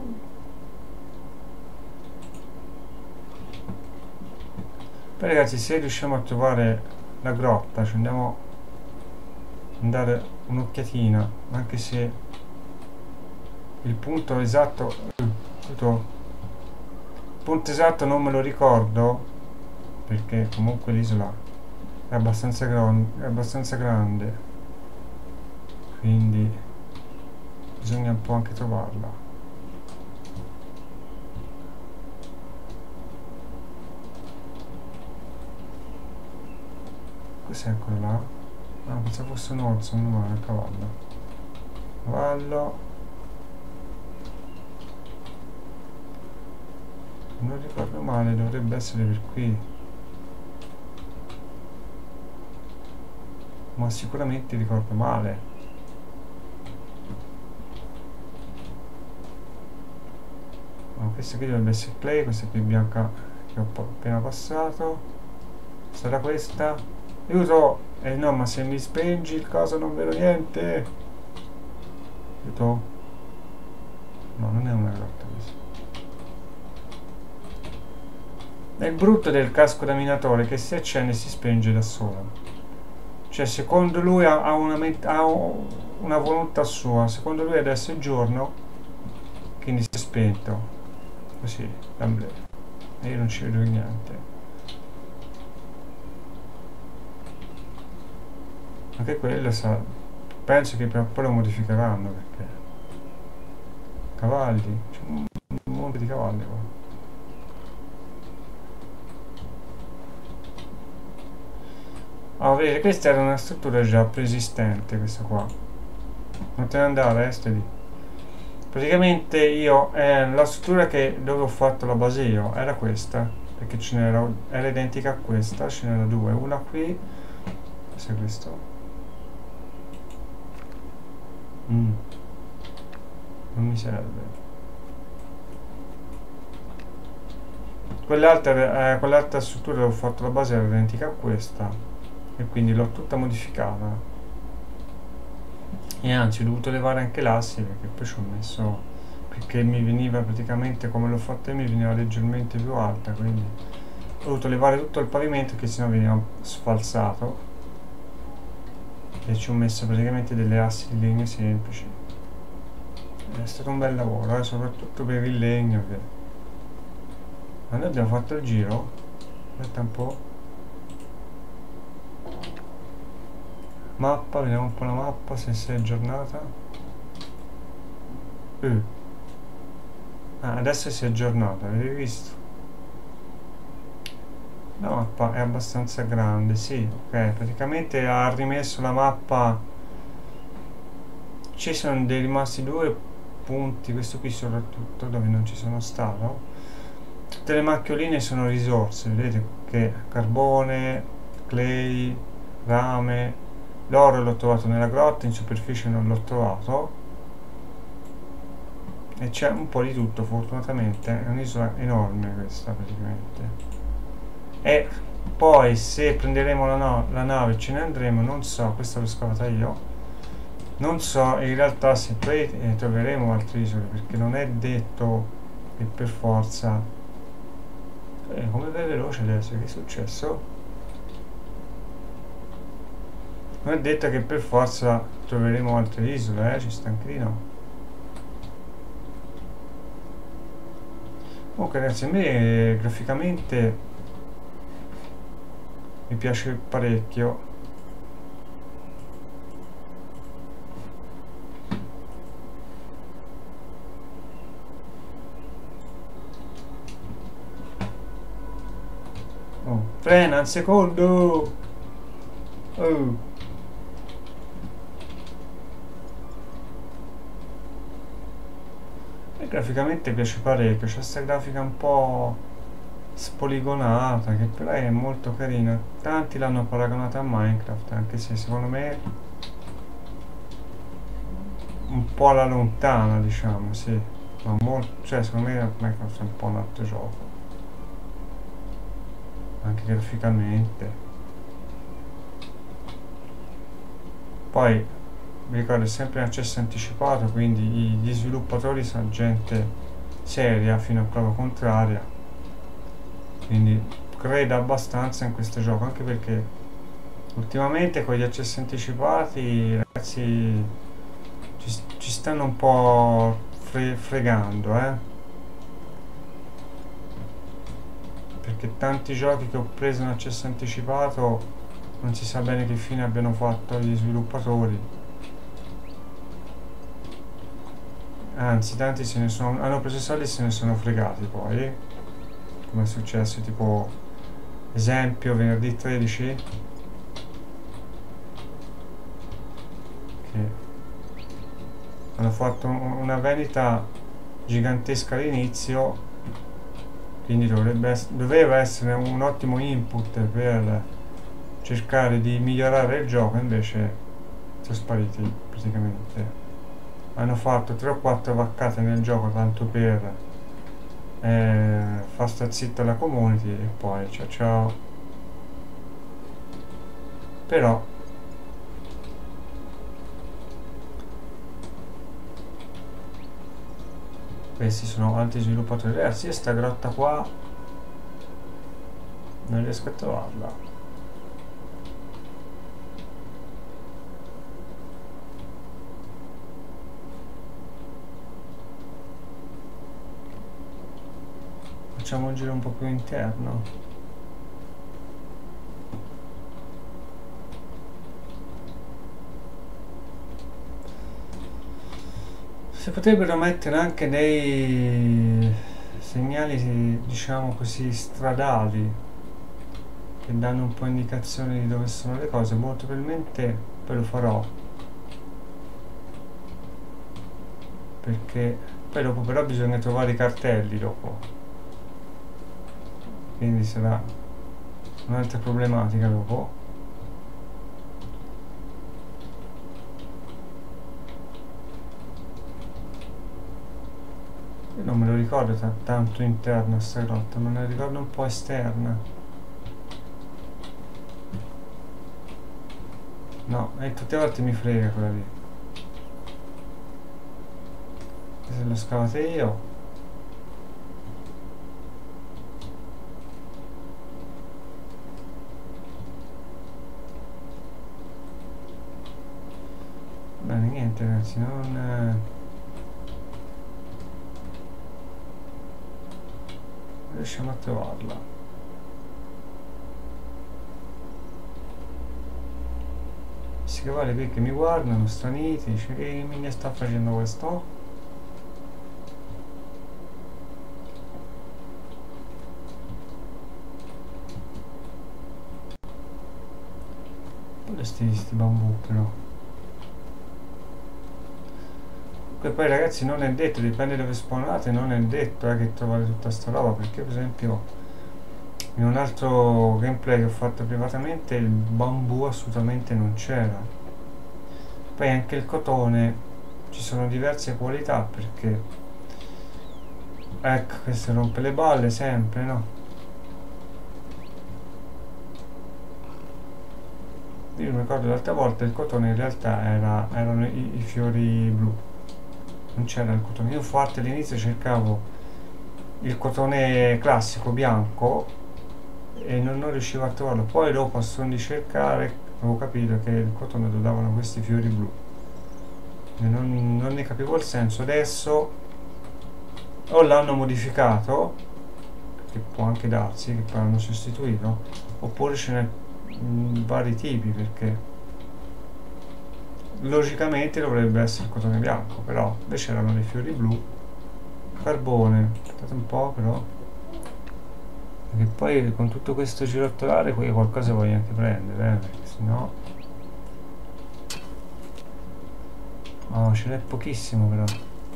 Poi ragazzi, se riusciamo a trovare la grotta, ci andiamo a dare un'occhiatina, anche se il punto esatto il punto esatto non me lo ricordo, perché comunque l'isola è abbastanza, è abbastanza grande, quindi bisogna un po' anche trovarla. Cos'è quello là? Ah, pensavo fosse un orso, non male, un cavallo. Cavallo. Non ricordo male, dovrebbe essere per qui. Ma sicuramente ricordo male. No, questa qui dovrebbe essere Clay, questa qui bianca che ho appena passato. Sarà questa? Aiuto! Eh no, ma se mi spengi il coso non vedo niente! Aiuto? No, non è una grotta questa. È il brutto del casco da minatore che si accende e si spenge da sola. Cioè, secondo lui ha, ha una, ha una volontà sua, secondo lui adesso è giorno, quindi si è spento, così, d'amblè. E io non ci vedo niente. Anche quello sa, penso che per poi lo modificheranno, perché cavalli, c'è un monte di cavalli qua. Ah, vedete, questa era una struttura già preesistente, questa qua. Non te ne andare, eh, stai lì. Praticamente io, eh, la struttura che dove ho fatto la base io era questa, perché ce n'era, era identica a questa, ce n'era due, una qui, cos'è questo? Mm, non mi serve. Quell'altra, eh, quell'altra struttura dove ho fatto la base era identica a questa, e quindi l'ho tutta modificata. E anzi ho dovuto levare anche l'assi, perché poi ci ho messo, perché mi veniva praticamente come l'ho fatta io, mi veniva leggermente più alta, quindi ho dovuto levare tutto il pavimento che sennò veniva sfalsato, e ci ho messo praticamente delle assi di legno semplici. È stato un bel lavoro, eh, soprattutto per il legno. Che... ma noi abbiamo fatto il giro, aspetta un po', mappa, vediamo un po' la mappa se si è aggiornata. uh. Ah, adesso si è aggiornata, avete visto? La mappa è abbastanza grande, sì, ok, praticamente ha rimesso la mappa, ci sono dei rimasti due punti, questo qui soprattutto, dove non ci sono stato. Tutte le macchioline sono risorse, vedete che carbone, clay, rame, l'oro l'ho trovato nella grotta, in superficie non l'ho trovato, e c'è un po' di tutto, fortunatamente è un'isola enorme questa praticamente. E poi se prenderemo la, no la nave e ce ne andremo, non so, questa l'ho scavata io, non so in realtà se poi eh, troveremo altre isole, perché non è detto che per forza eh, come vai veloce adesso, che è successo? Non è detto che per forza troveremo altre isole, eh, ci sta anche di no. Comunque ragazzi, a me graficamente mi piace parecchio. Oh, frena un secondo. Oh. E graficamente piace parecchio, c'è questa grafica un po' spoligonata che però è molto carina. Tanti l'hanno paragonata a Minecraft, anche se secondo me un po' alla lontana, diciamo, sì, ma molto, cioè secondo me Minecraft è un po' un altro gioco, anche graficamente. Poi vi ricordo, è sempre in accesso anticipato, quindi gli sviluppatori sono gente seria fino a prova contraria, quindi credo abbastanza in questo gioco, anche perché ultimamente con gli accessi anticipati ragazzi ci, ci stanno un po' fre fregando, eh? Perché tanti giochi che ho preso in accesso anticipato non si sa bene che fine abbiano fatto gli sviluppatori, anzi tanti se ne sono, hanno preso i soldi e se ne sono fregati poi, come è successo tipo esempio venerdì tredici, che hanno fatto una vendita gigantesca all'inizio, quindi dovrebbe, doveva essere un ottimo input per cercare di migliorare il gioco, invece sono spariti praticamente. Hanno fatto tre o quattro vaccate nel gioco tanto per eh, far star zitta la community e poi ciao ciao. Però questi sono altri sviluppatori. Ragazzi, io sta grotta qua non riesco a trovarla. facciamo un giro un po' più interno. Si potrebbero mettere anche dei segnali, diciamo così, stradali che danno un po' indicazione di dove sono le cose. Molto probabilmente poi lo farò, perché poi dopo però bisogna trovare i cartelli dopo, quindi sarà un'altra problematica dopo. Io non me lo ricordo tanto interna sta grotta, me la ricordo un po' esterna. No, e tutte le volte mi frega quella lì. Se l'ho scavata io. Bene, niente ragazzi, non... non riusciamo a trovarla. Questi cavalli qui che mi guardano, straniti, dice che mi sta facendo questo? Sti, sti bambù però. E poi ragazzi non è detto, dipende dove spawnate, non è detto eh, che trovate tutta sta roba, perché per esempio in un altro gameplay che ho fatto privatamente il bambù assolutamente non c'era. Poi anche il cotone, ci sono diverse qualità, perché ecco, questo rompe le balle sempre, no? Io mi ricordo l'altra volta il cotone in realtà era, erano i, i fiori blu, non c'era il cotone. Io infatti all'inizio cercavo il cotone classico bianco e non, non riuscivo a trovarlo. Poi dopo a son di cercare avevo capito che il cotone lo davano questi fiori blu e non, non ne capivo il senso. Adesso o l'hanno modificato, che può anche darsi che poi l'hanno sostituito, oppure ce n'è vari tipi, perché logicamente dovrebbe essere il cotone bianco, però invece erano dei fiori blu. Carbone, aspettate un po' però, perché poi con tutto questo girottolare qui qualcosa voglio anche prendere, eh, perché sennò oh, ce n'è pochissimo però.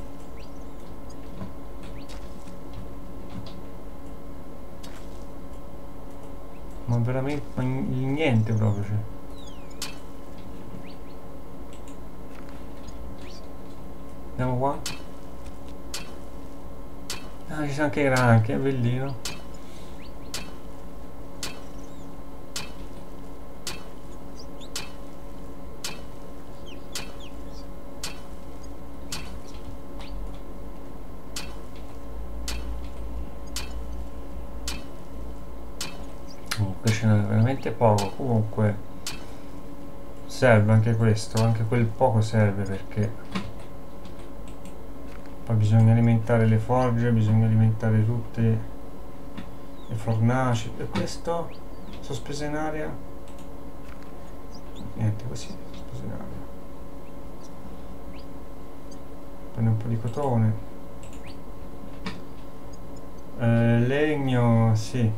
Ma veramente ma niente proprio, cioè. Andiamo qua. Ah, ci sono anche i granchi, è bellino. Comunque ce n'è veramente poco, comunque serve anche questo, anche quel poco serve, perché poi bisogna alimentare le forge, bisogna alimentare tutte le fornaci. E questo sospeso in aria? Niente, così sospeso in aria. Prendo un po' di cotone, eh, legno, sì,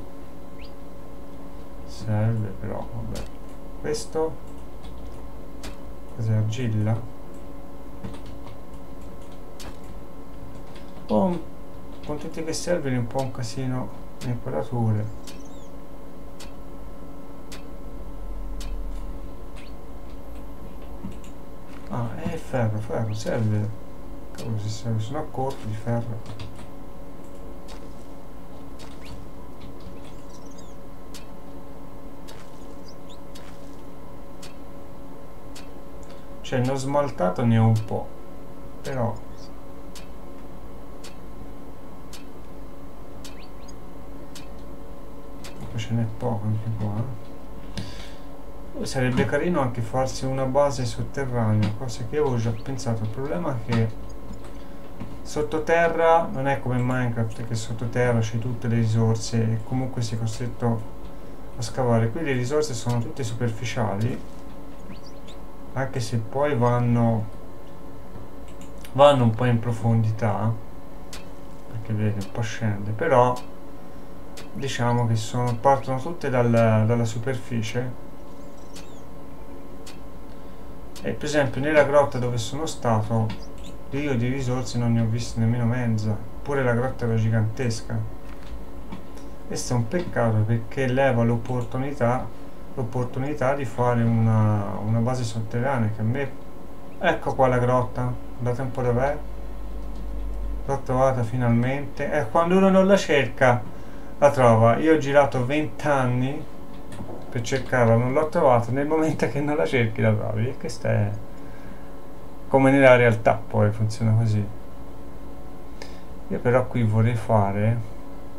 serve però, vabbè. Questo cos'è? Argilla? Oh, con tutti che serve un po' un casino le inquadrature. Ah, è ferro, ferro, serve. Cavolo, se serve, sono a corto di ferro. Cioè, ne ho smaltato ne ho un po', però ce n'è poco anche qua. Sarebbe carino anche farsi una base sotterranea, cosa che avevo già pensato. Il problema è che sottoterra non è come Minecraft che sottoterra c'è tutte le risorse e comunque sei costretto a scavare. Qui le risorse sono tutte superficiali, anche se poi vanno vanno un po' in profondità, perché vedi un po' scende, però diciamo che sono, partono tutte dal, dalla superficie. E per esempio nella grotta dove sono stato io di risorse non ne ho viste nemmeno mezza, pure la grotta era gigantesca. Questo è un peccato perché leva l'opportunità l'opportunità di fare una, una base sotterranea che a me... Ecco qua la grotta, guardate un po' dov'è, l'ho trovata finalmente. E quando uno non la cerca la trova. Io ho girato venti anni per cercarla, non l'ho trovata, nel momento che non la cerchi la trovi, e questa è come nella realtà, poi funziona così. Io però qui vorrei fare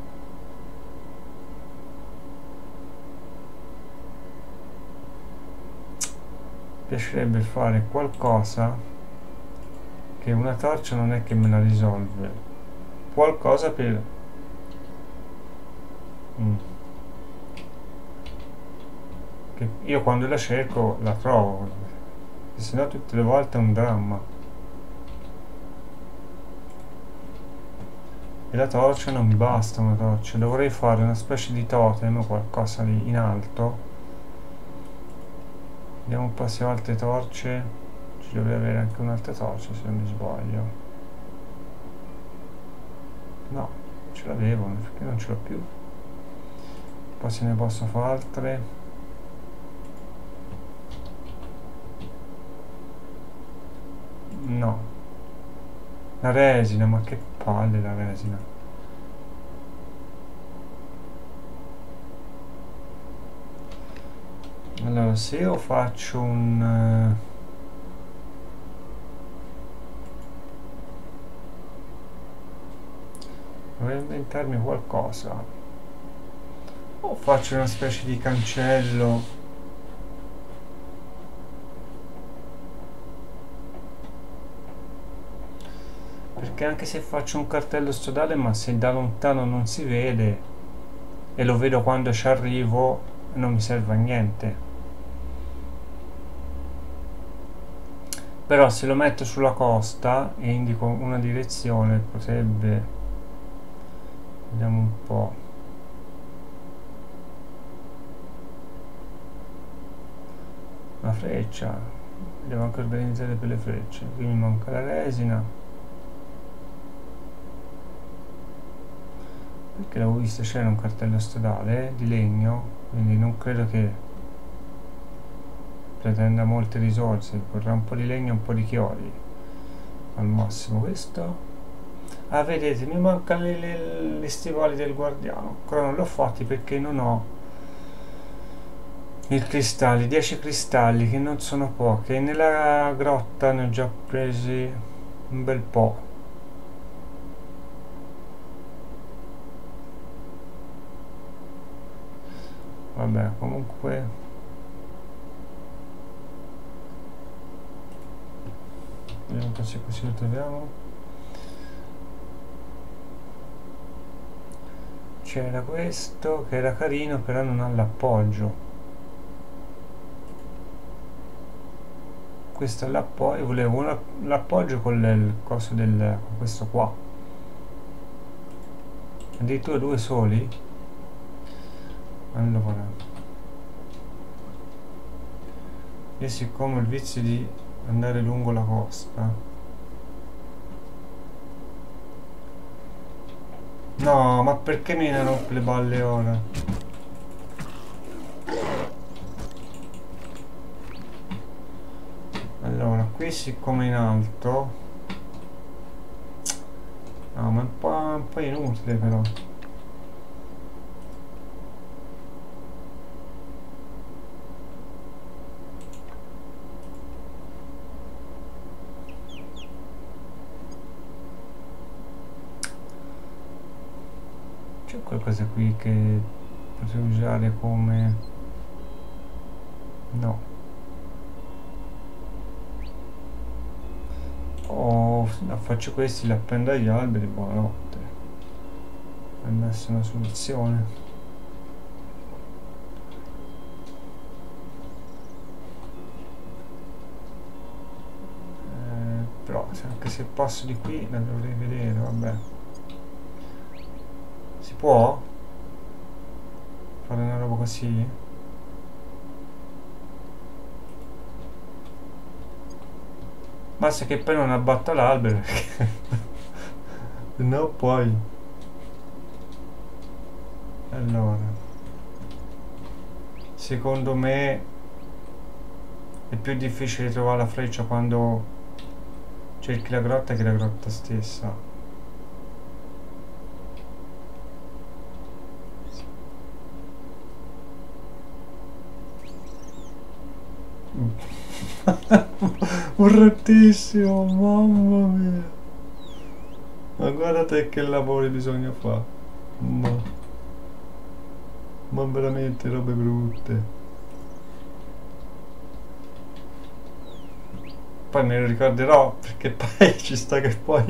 piacerebbe fare qualcosa che una torcia non è che me la risolve, qualcosa per mm. che io quando la cerco la trovo, che sennò tutte le volte è un dramma. E la torcia non mi basta, una torcia, dovrei fare una specie di totem o qualcosa lì in alto. Vediamo un po' se ho altre torce. Ci dovrei avere anche un'altra torcia se non mi sbaglio. No, ce l'avevo, perché non ce l'ho più. Poi se ne posso fare altre. No. La resina, ma che palle la resina. Allora, se io faccio un... dovrei inventarmi qualcosa. O faccio una specie di cancello. Perché anche se faccio un cartello stradale, ma se da lontano non si vede e lo vedo quando ci arrivo, non mi serve a niente. Però se lo metto sulla costa e indico una direzione potrebbe... vediamo un po'. Una freccia, devo anche organizzare per le frecce. Qui mi manca la resina, perché l'avevo visto c'era un cartello stradale eh, di legno, quindi non credo che pretenda molte risorse, vorrà un po' di legno e un po' di chiodi al massimo. Questo, ah vedete, mi mancano le, le, le stivali del guardiano, ancora non l'ho fatti perché non ho i cristalli, dieci cristalli che non sono pochi, e nella grotta ne ho già presi un bel po'. Vabbè, comunque vediamo un po' se così lo troviamo. C'era questo che era carino, però non ha l'appoggio. Questo è l'appoggio, volevo l'appoggio con il coso del, con questo qua, addirittura due soli. Allora, io siccome ho il vizio di andare lungo la costa, no, ma perché mi ne rompe le balle ora? Allora, qui siccome in alto, no, ma è un po', un po' inutile però. C'è qualcosa qui che potrei usare come... no. o faccio questi, li appendo agli alberi, buonanotte. Non è una soluzione. Eh, però anche se passo di qui la dovrei vedere, vabbè. Si può fare una roba così? Basta che poi non abbatta l'albero perché no poi allora secondo me è più difficile trovare la freccia quando cerchi la grotta che la grotta stessa. Urratissimo, mamma mia, ma guardate che lavori bisogna fare, ma, ma veramente robe brutte. Poi me lo ricorderò perché poi ci sta che poi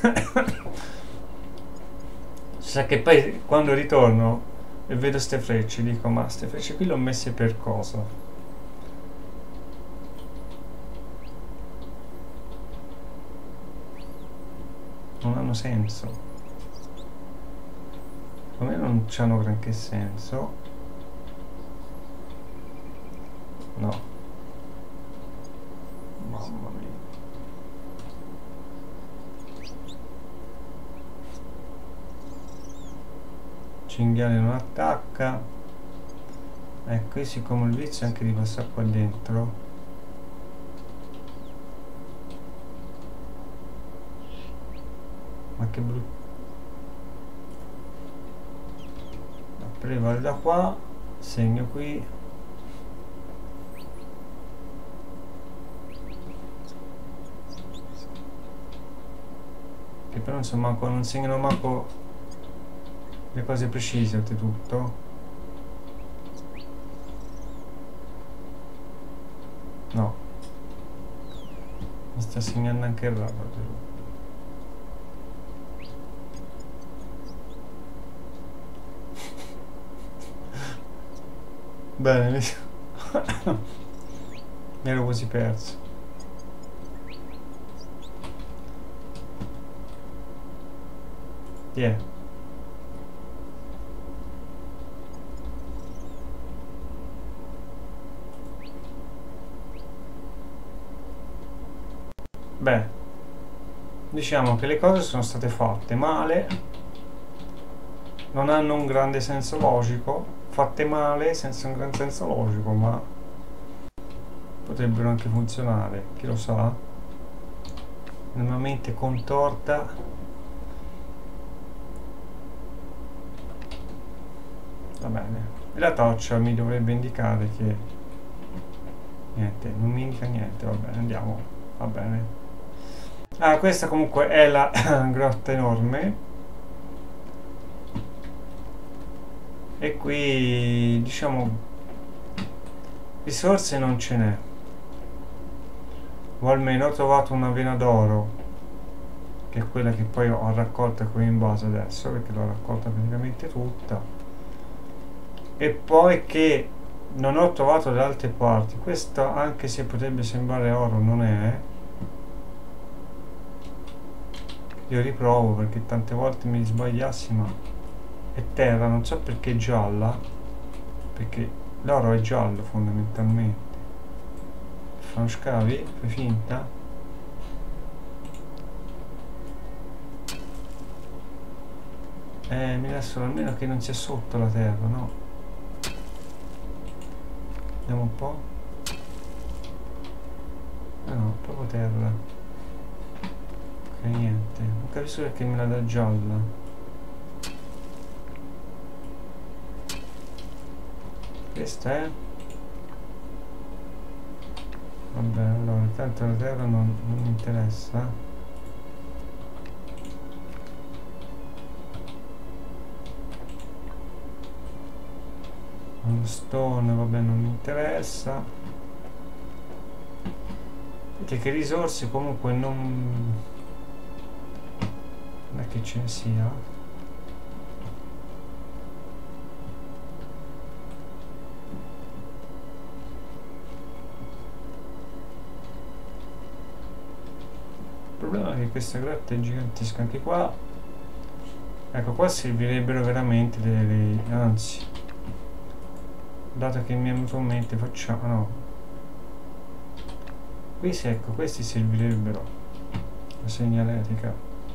ci sa che poi quando ritorno e vedo ste frecce dico ma ste frecce qui le ho messe per cosa? Non hanno senso, secondo me non c'hanno granché senso, no, mamma mia. Cinghiale non attacca, ecco, io siccome il vizio anche di passare qua dentro, ma che brutto. Prevale da qua, segno qui, che però insomma non segnano manco le cose precise oltretutto. No, mi sta segnando anche il ramo oltretutto. Bene, mi ero quasi perso. Yeah. Beh, diciamo che le cose sono state fatte male, non hanno un grande senso logico, fatte male senza un gran senso logico, ma potrebbero anche funzionare, chi lo sa. Nella mente contorta va bene, e la torcia mi dovrebbe indicare che niente, non mi indica niente, va bene, andiamo, va bene. Ah, questa comunque è la grotta enorme e qui diciamo risorse non ce n'è, o almeno ho trovato una vena d'oro che è quella che poi ho raccolta qui in base adesso perché l'ho raccolta praticamente tutta, e poi che non ho trovato da altre parti. Questo, anche se potrebbe sembrare oro, non è. Io riprovo perché tante volte mi sbagliassi, ma è terra, non so perché è gialla, perché l'oro è giallo fondamentalmente. Fanno scavi, fai finta. Eh, mi adesso almeno che non sia sotto la terra, no? Vediamo un po'. Ah no, proprio terra. Ok, niente. Non capisco perché me la dà gialla. Questa è? Vabbè, allora, intanto la terra non, non mi interessa. Uno stone, vabbè, non mi interessa. vedete che risorse comunque non non è che ce ne sia. Il problema è che questa grotta è gigantesca anche qua. Ecco, qua servirebbero veramente delle, anzi, dato che mi è venuto in mente, facciamo, no, qui sì, ecco, questi servirebbero la segnaletica.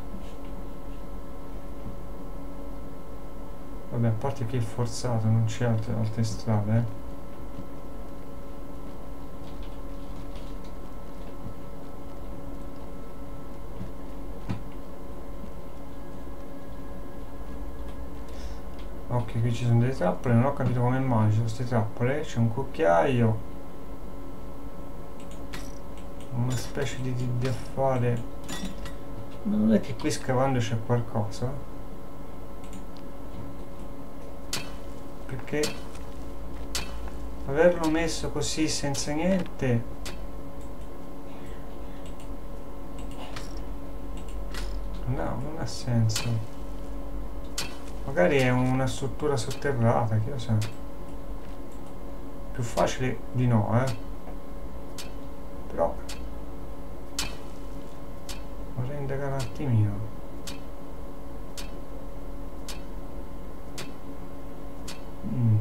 Vabbè, a parte che è forzato, non c'è altre, altre strade, eh. Ok, qui ci sono delle trappole, non ho capito come mai ci sono queste trappole. C'è un cucchiaio, una specie di, di, di affare. Non è che qui scavando c'è qualcosa? Perché averlo messo così senza niente no, non ha senso. Magari è una struttura sotterrata, chi lo sa. Più facile di no, eh. Però vorrei indagare un attimino. Mm.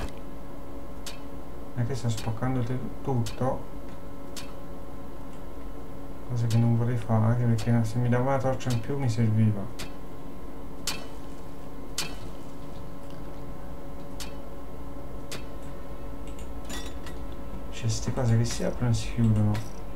E che sto spaccando tutto. Cosa che non vorrei fare, anche perché se mi dava una torcia in più mi serviva. C'è queste cose che si aprono e si chiudono.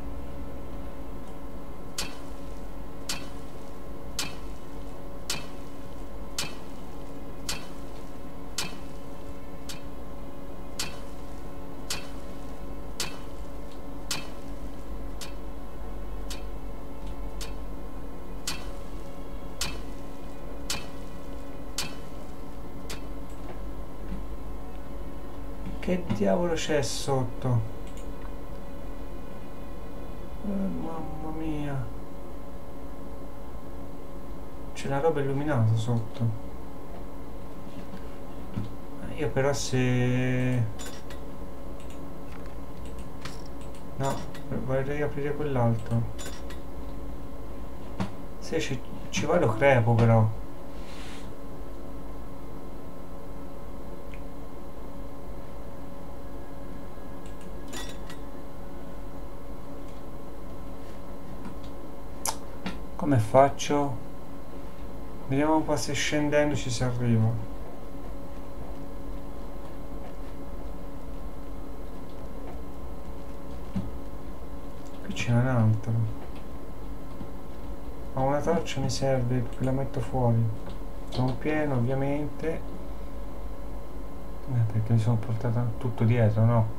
Che diavolo c'è sotto? Eh, mamma mia. C'è la roba illuminata sotto. Io però se... No, vorrei aprire quell'altro. Se ci, ci vado crepo però. Come faccio? Vediamo un po' se scendendo ci si arriva. Qui c'è un altro. Ma una torcia mi serve perché la metto fuori. Sono pieno ovviamente. Eh, perché mi sono portato tutto dietro, no?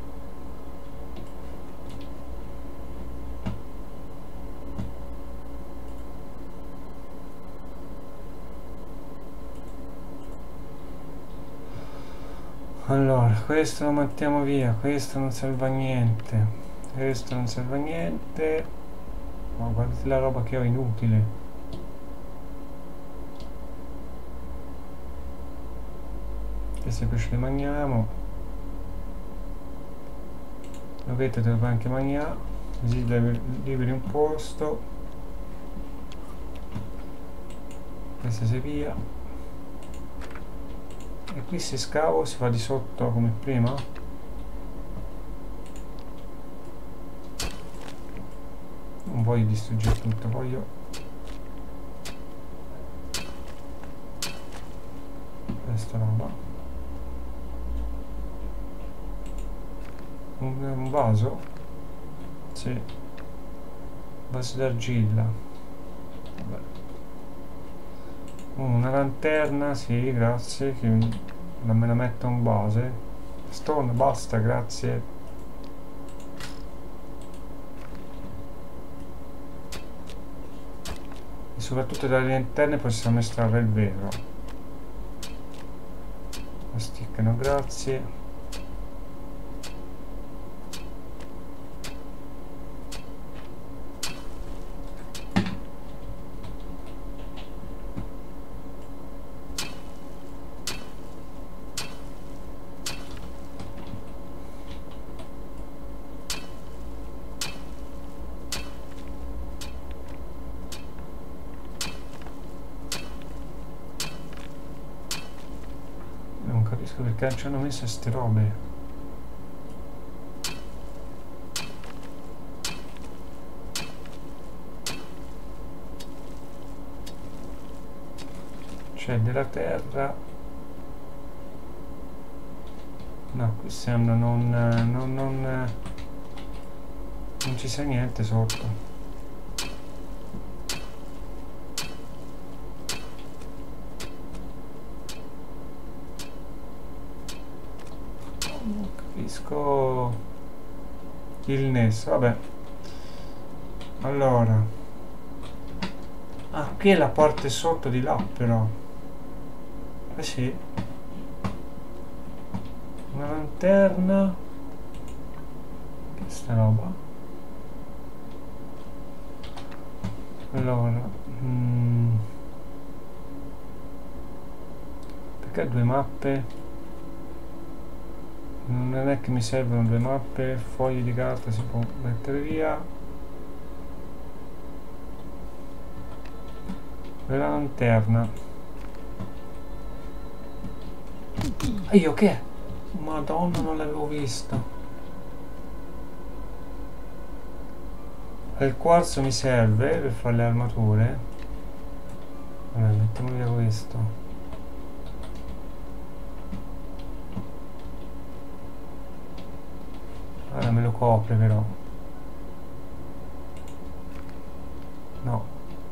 Allora, questo lo mettiamo via, questo non serve a niente, questo non serve a niente. Ma guardate la roba che ho inutile. Queste qui ce le mangiamo. Lo vedete, te lo puoi anche mangiare, così liberi un posto. Questa si via. E qui se scavo si fa di sotto come prima. Non voglio distruggere tutto, voglio questa roba. Un, un vaso? Sì. Vaso d'argilla. Vabbè. Una lanterna, sì, grazie, che non me la metto in base. Stone, basta, grazie. E soprattutto dalle lanterne possiamo estrarre il vetro. La stick no, grazie. che ci hanno messo ste robe? C'è della terra. No, qui sembra non, non, non, non ci sia niente sotto. Non capisco il nesso, vabbè. Allora. Ah, qui è la parte sotto di là però. Eh sì. Una lanterna. Che sta roba? Allora. Mm, perché due mappe? Non è che mi servono due mappe. Fogli di carta si può mettere via. La lanterna. E io che è? Madonna, non l'avevo vista. Il quarzo mi serve per fare le armature. Vabbè, mettiamo via questo. Ora me lo copre però. No.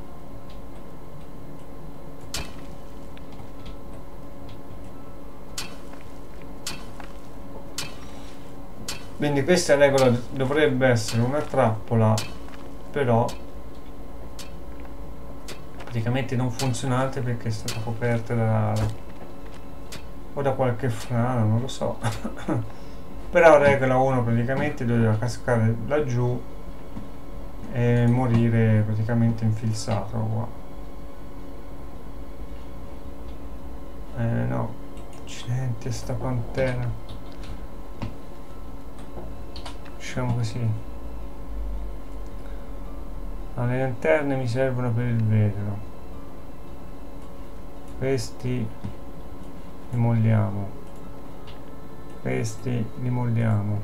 Quindi questa regola dovrebbe essere una trappola, però praticamente non funzionante perché è stata coperta da o da qualche frana, non lo so. Però regola uno praticamente doveva cascare laggiù e morire praticamente infilzato qua. Eh no, accidenti, sta pantera. Facciamo così. Ah, le lanterne mi servono per il vetro. Questi li molliamo. Questi li molliamo.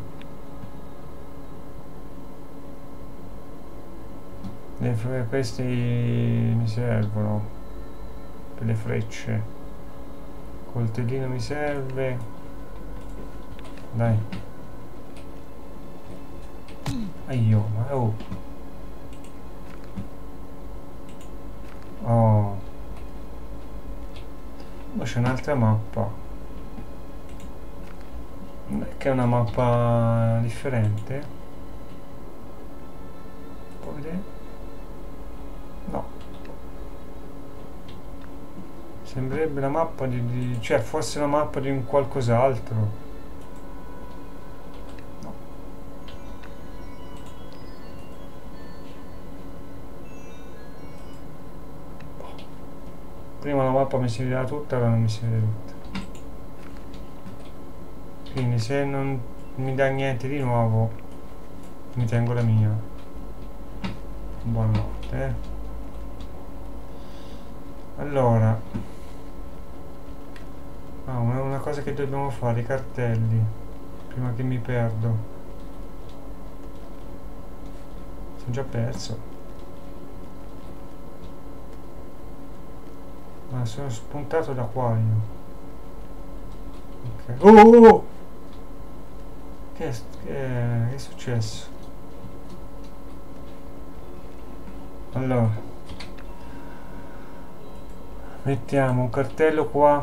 Le, questi mi servono per le frecce. Coltellino mi serve. Dai. Aio, ma oh. Oh. Ma c'è un'altra mappa. Che è una mappa differente. Può vedere? No. Sembrerebbe la mappa di, di... cioè forse la mappa di un qualcos'altro. Prima la mappa mi si vedeva tutta, ora non mi si vede tutta. Quindi se non mi dà niente di nuovo, mi tengo la mia. Buonanotte. Eh. Allora. Ah, una, una cosa che dobbiamo fare, i cartelli. Prima che mi perdo. Sono già perso. Ma sono spuntato da qua io. Ok. Oh, oh, oh! Che è, che è, che è successo? Allora. Mettiamo un cartello qua.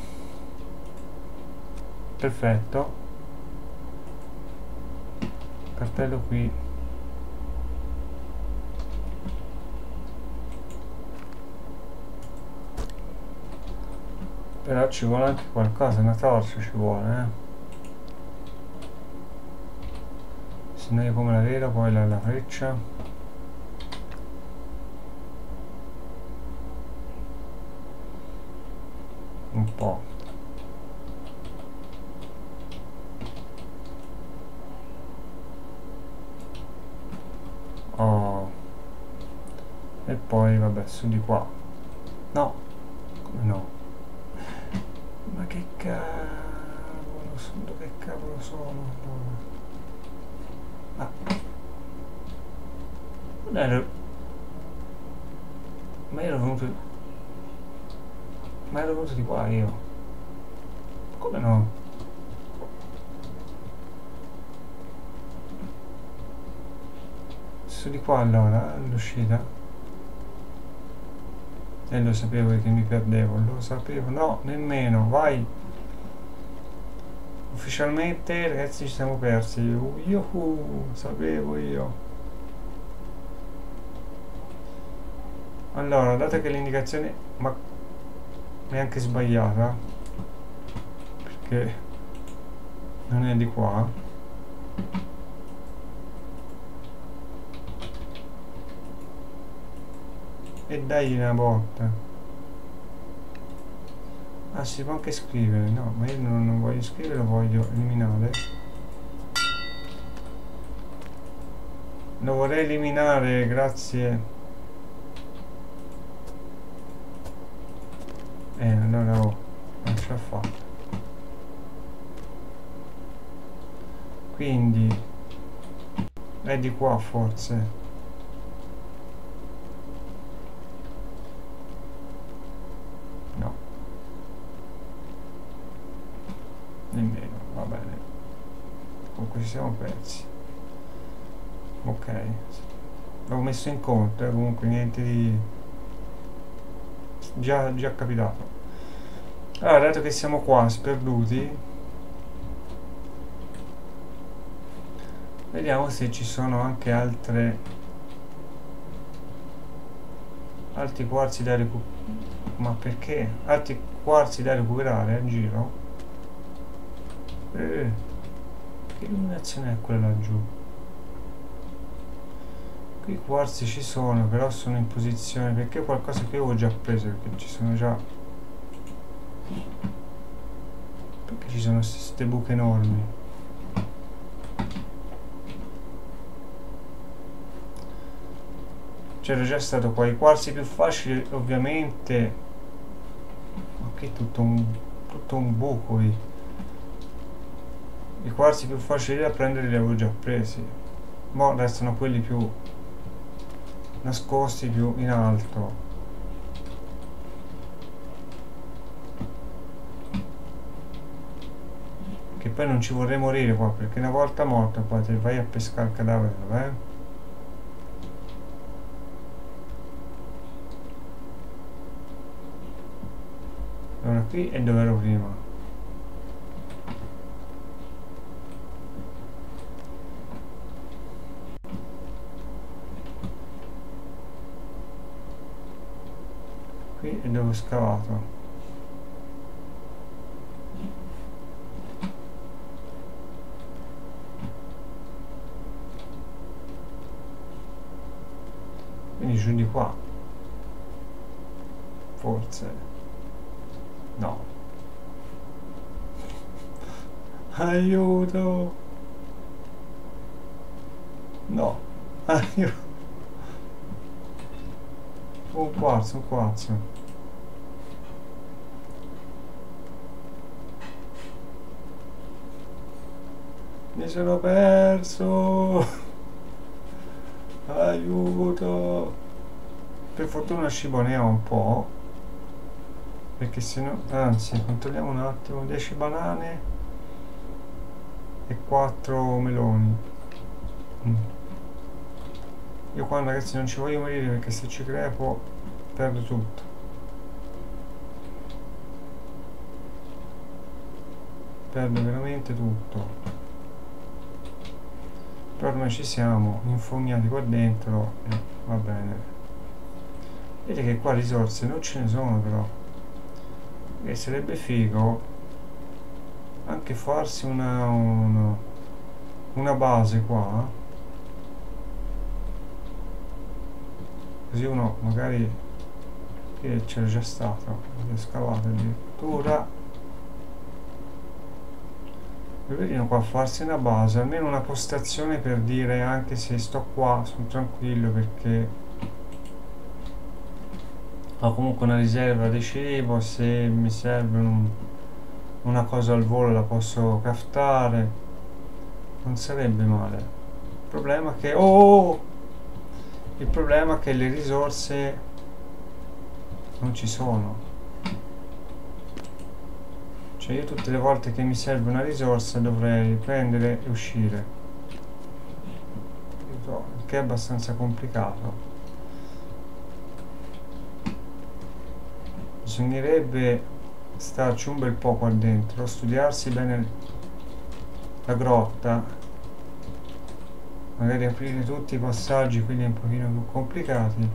Perfetto. Cartello qui. Però ci vuole anche qualcosa, una torcia ci vuole, eh. Se no io come la vedo, poi la, la freccia. Un po'. Oh. E poi vabbè, su di qua. No. Come no? Ma che cazzo? Ah. Non ero... Ma ero venuto... Ma ero venuto di qua io. Come no? Su di qua allora, l'uscita. E lo sapevo che mi perdevo, lo sapevo. No, nemmeno, vai. Ufficialmente, ragazzi, ci siamo persi. Yuhu, sapevo io. Allora, dato che l'indicazione... Ma... è anche sbagliata. Perché... non è di qua. E dai una botta. Ah, si può anche scrivere. No, ma io non, non voglio scrivere, lo voglio eliminare. Lo vorrei eliminare, grazie. Eh, allora oh, non ce l'ho fatta. Quindi è di qua forse. No. Nemmeno, va bene. Comunque ci siamo persi. Ok. L'ho messo in conto, eh, comunque niente di... Già, già capitato. Allora, dato che siamo qua sperduti, vediamo se ci sono anche altre altri quarzi da recuperare. Ma perché? Altri quarzi da recuperare a giro? Eh, che illuminazione è quella laggiù? Qui i quarzi ci sono, però sono in posizione, perché qualcosa che avevo già preso, perché ci sono già... Perché ci sono queste buche enormi? C'era già stato qua. I quarzi più facili ovviamente... Ma che è tutto un, tutto un buco qui. I quarzi più facili da prendere li avevo già presi. Mo' restano quelli più nascosti, più in alto. Che poi non ci vorrei morire qua, perché una volta morto poi ti vai a pescare il cadavere, eh? Allora qui è dove ero prima. Qui è dove ho scavato. Quindi giù di qua. Forse. No. Aiuto. No. Aiuto. Un quarzo, un quarzo. Mi sono perso. Aiuto. Per fortuna scibonea un po'. Perché se no... Anzi, controlliamo un attimo. dieci banane e quattro meloni. Mm. Io qua ragazzi non ci voglio morire, perché se ci crepo perdo tutto. Perdo veramente tutto. Però ormai ci siamo infognati qua dentro e va bene. Vedete che qua risorse non ce ne sono, però. E sarebbe figo anche farsi una, una, una base qua, così uno magari, che c'era già stato, l'ho scavato addirittura, vedino qua, farsi una base, almeno una postazione per dire, anche se sto qua sono tranquillo, perché ho comunque una riserva di cibo, se mi serve un, una cosa al volo la posso craftare. non sarebbe male. Il problema è che... Oh! Il problema è che le risorse non ci sono. Cioè io tutte le volte che mi serve una risorsa dovrei prendere e uscire. Il che è abbastanza complicato. Bisognerebbe starci un bel po' qua dentro, studiarsi bene la grotta, magari aprire tutti i passaggi, quindi un pochino più complicati,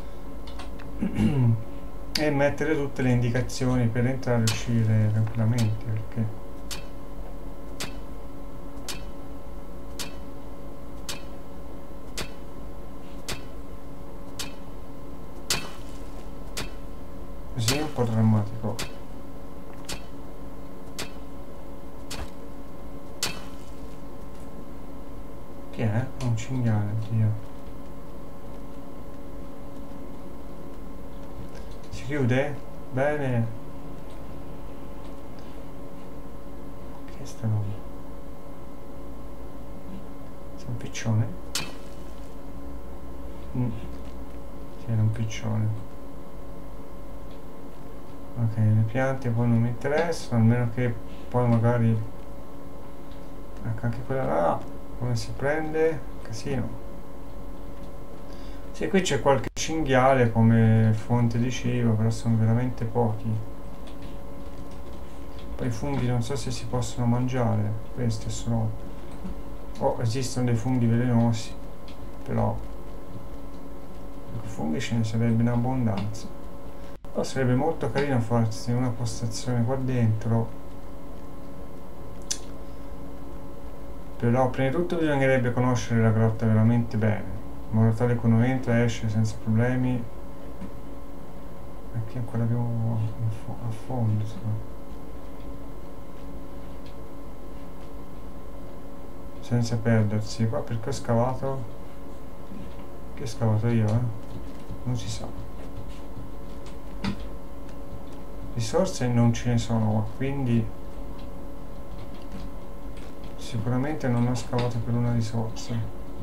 e mettere tutte le indicazioni per entrare e uscire tranquillamente, perché così è un po' drammatico. Che è? Un cinghiale, Dio. Si chiude? Bene. Che è sta roba? Sei un piccione? Mm. Sì, era un piccione. Ok, le piante poi non mi interessano, almeno che poi magari... Ecco, anche quella là, come si prende? Casino. Sì, qui c'è qualche cinghiale come fonte di cibo, però sono veramente pochi. Poi i funghi non so se si possono mangiare, questi sono... Oh, esistono dei funghi velenosi, però... I funghi ce ne sarebbe in abbondanza. Oh, sarebbe molto carino farsi una postazione qua dentro. Però prima di tutto bisognerebbe conoscere la grotta veramente bene, in modo tale che uno entra e esce senza problemi. Anche ancora più a fondo, so. Senza perdersi. Qua perché ho scavato? Che ho scavato io, eh? Non si sa. Risorse non ce ne sono qua, quindi sicuramente non ho scavato per una risorsa.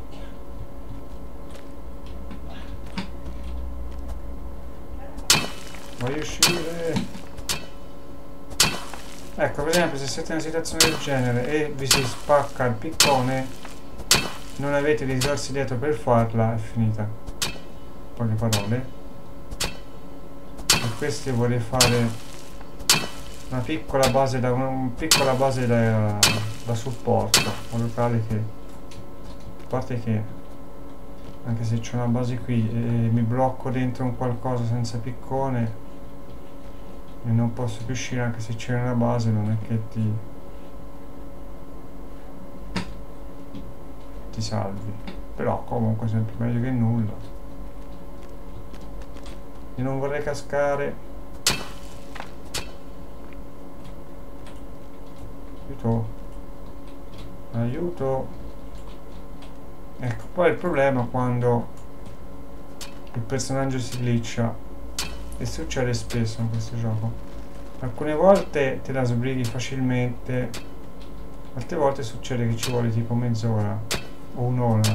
Voglio uscire. Ecco, per esempio, se siete in una situazione del genere e vi si spacca il piccone, non avete risorse dietro per farla, è finita. Poche parole. Per questo io vorrei fare una piccola base da una piccola base da, da supporto, in modo tale che, a parte che anche se c'è una base qui e mi blocco dentro un qualcosa senza piccone e non posso più uscire, anche se c'è una base non è che ti ti salvi, però comunque sempre meglio che nulla. Io non vorrei cascare. Aiuto, aiuto. Ecco, poi il problema è quando il personaggio si glitcha, e succede spesso in questo gioco. Alcune volte te la sbrighi facilmente, altre volte succede che ci vuole tipo mezz'ora o un'ora.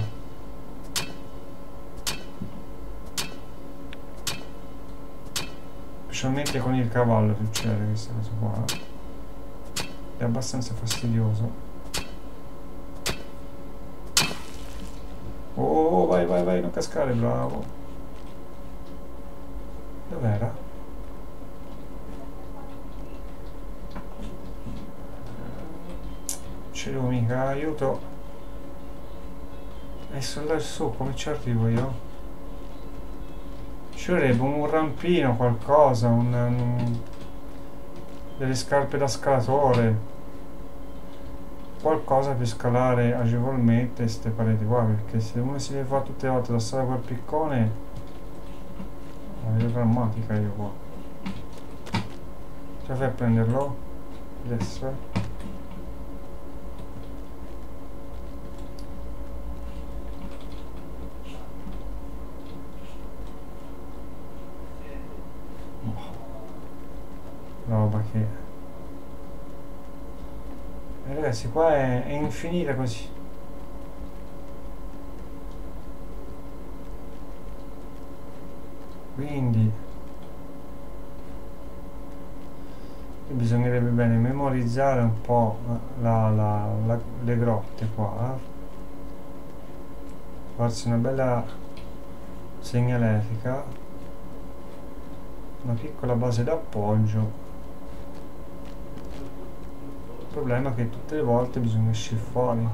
Specialmente con il cavallo succede questa cosa qua. È abbastanza fastidioso. Oh, vai, vai, vai, non cascare, bravo. Dov'era? Ce l'ho mica, aiuto. E sono lassù, come ci arrivo io? Ci vorrebbe un rampino, qualcosa, un, un, delle scarpe da scalatore. Qualcosa per scalare agevolmente queste pareti qua, perché se uno si deve fare tutte le volte da stare quel piccone, è drammatica io qua. Ce la fai a prenderlo? Adesso eh. Roba che... Eh, ragazzi, qua è, è infinita così. quindi bisognerebbe bene memorizzare un po' la, la, la, le grotte qua, eh? Farsi una bella segnaletica, una piccola base d'appoggio. Il problema è che tutte le volte bisogna uscire fuori,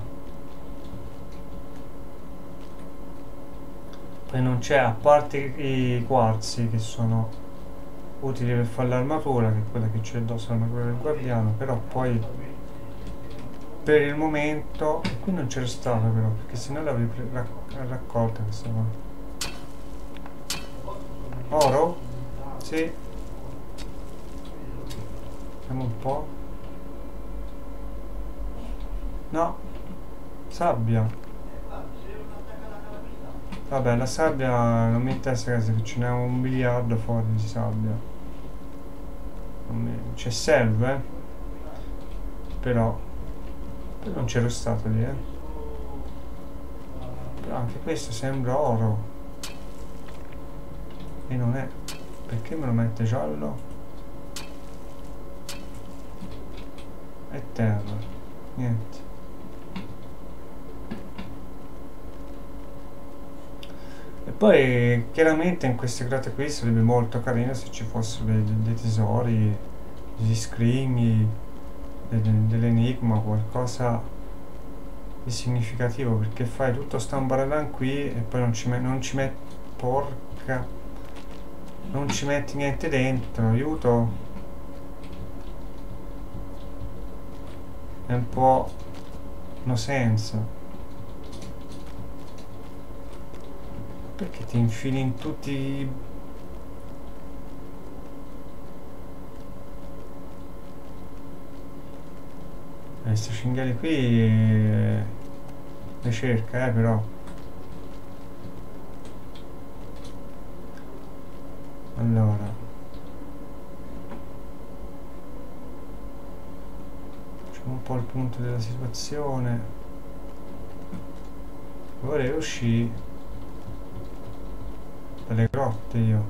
poi non c'è, a parte i quarzi che sono utili per fare l'armatura, che è quella che c'è addosso all'armatura del guardiano, però poi per il momento qui non c'era stato, però perché sennò l'avrei rac raccolta questa qua. Oro? Sì, vediamo un po'. No, sabbia. Vabbè, la sabbia non mi interessa, ragazzi, che ce n'è un miliardo fuori di sabbia. Ci serve, eh? Però, però non c'ero stato lì, eh? Però anche questo sembra oro. E non è. Perché me lo mette giallo? È terra. Niente. E poi chiaramente in queste grotte qui sarebbe molto carino se ci fossero dei, dei tesori, degli scrigni, dell'enigma, qualcosa di significativo, perché fai tutto sto ambaradan qui e poi non ci, non ci metti, porca, non ci metti niente dentro, aiuto. È un po' no senso. Perché ti infili in tutti i... Questi cinghiali qui eh, le cerca, eh, però. Allora. Facciamo un po' il punto della situazione. Vorrei uscire dalle grotte io.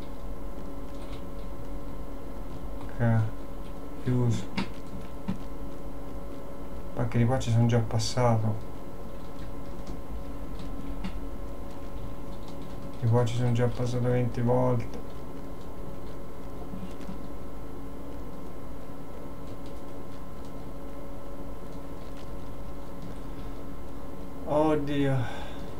Ok, chiuso. Anche di qua ci sono già passato. Di qua ci sono già passato venti volte. Oddio.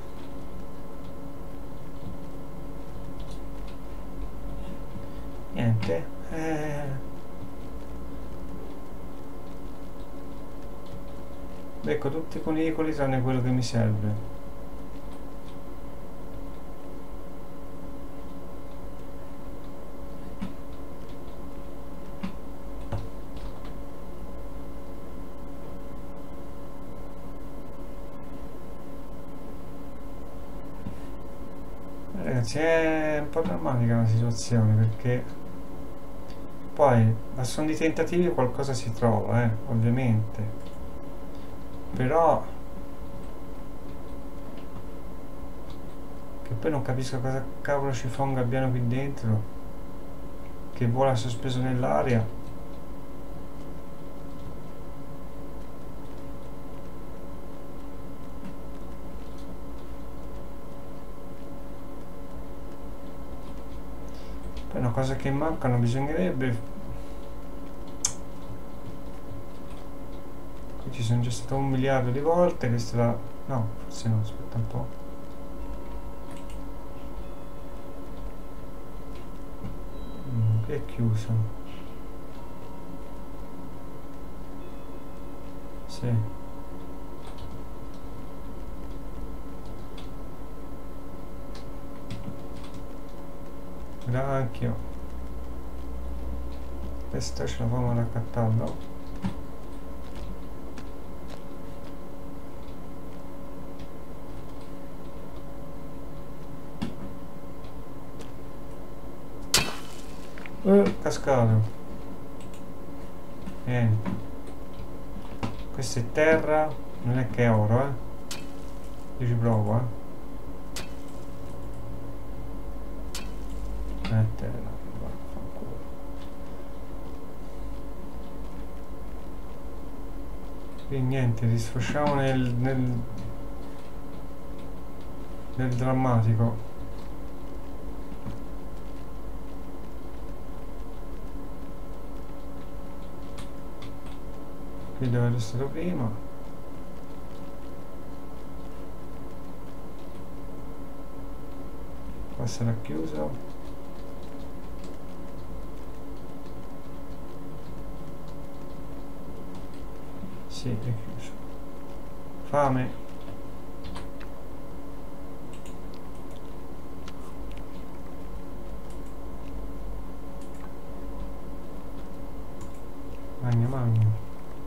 Niente. Eh. Ecco, tutti i conicoli tranne quello che mi serve. Ragazzi, è un po' drammatica la situazione, perché poi a son di tentativi qualcosa si trova, eh, ovviamente. Però che poi non capisco cosa cavolo ci fa un gabbiano qui dentro che vola sospeso nell'aria. Poi una cosa che mancano bisognerebbe... Qui ci sono già stato un miliardo di volte, questa è la... no, forse no, aspetta un po'. Mm, qui è chiuso. Sì. Granchio. Questa ce la fanno raccattando. Uh, cascato. Vieni. Questa è terra, non è che è oro, eh. Io ci provo, eh. Mettela, vaffanculo. Quindi niente, risfociamo nel, nel, nel drammatico. Qui dove ero stato prima. Qua sarà chiuso. Sì, è chiuso. Fame. Magna, magna.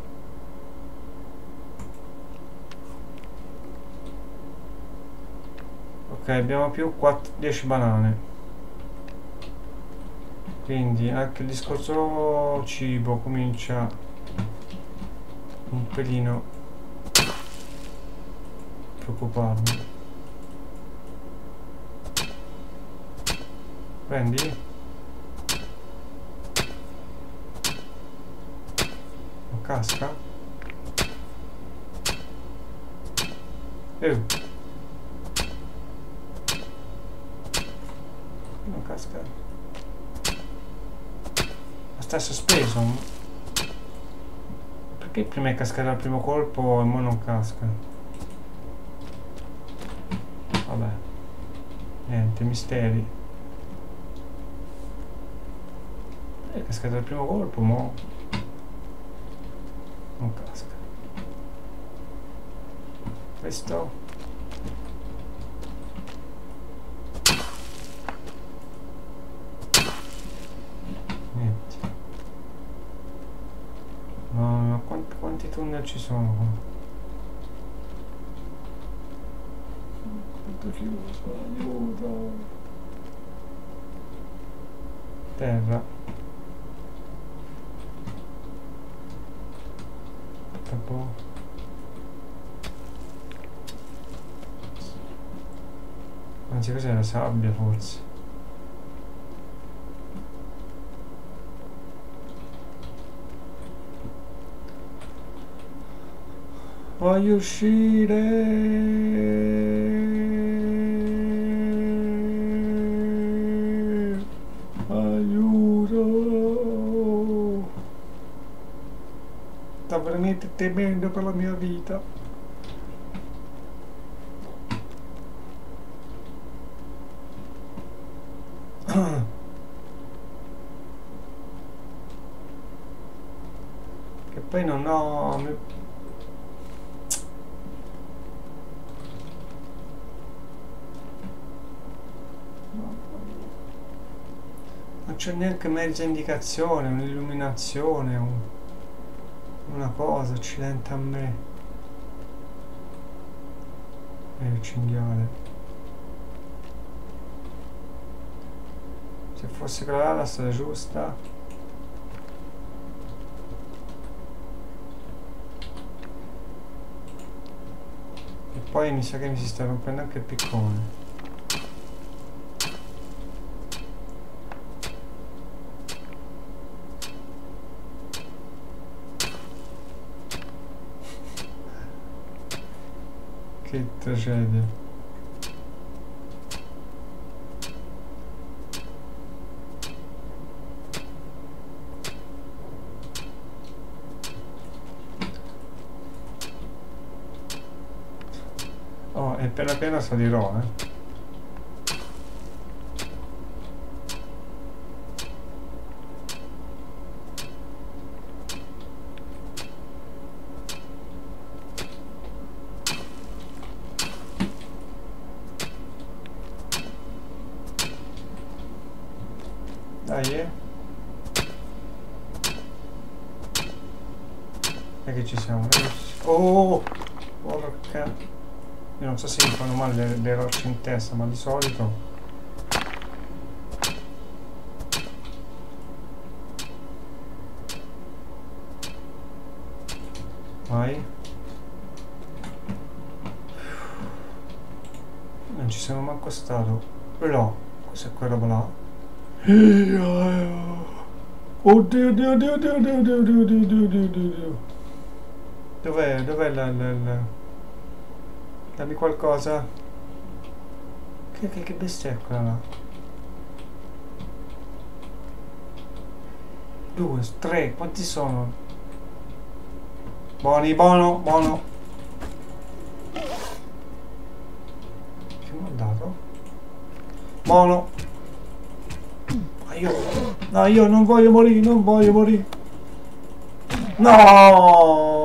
Ok, abbiamo più quattro, dieci banane. Quindi anche il discorso cibo comincia un pelino a preoccuparmi. Prendi? Non casca? Eh. Non casca. Ma sta sospeso. Perché prima è cascato al primo colpo e ora non casca? Vabbè. Niente, misteri. È cascato al primo colpo, mo non casca. Questo quanti tunnel ci sono qua? Tutto chiuso, aiuto! Terra. Dopo. Anzi, cos'è la sabbia forse? Voglio uscire. Aiuto. Sta veramente temendo per la mia vita. Che poi non ho... Non c'è neanche mezza indicazione, un'illuminazione, un, una cosa, accidente a me. E il cinghiale. Se fosse quella la strada giusta. E poi mi sa che mi si sta rompendo anche il piccone. Che tragedia. Oh, e appena appena salirò, eh. Dai, eh. E che ci siamo? Oh! Porca! Io non so se mi fanno male le, le rocce in testa, ma di solito... Vai. Non ci sono manco stato. Però, cos'è quella roba là? Oddio, oddio, oddio, oddio, oddio, oddio, oddio, oddio, oddio, oddio. Dov'è? Dov'è la, la, la... Dammi qualcosa. Che, che, che bestia è quella là? Due, tre, quanti sono? Buoni, buono, buono. Che mi ha dato? Buono. Ma io... No, io non voglio morire, non voglio morire. No!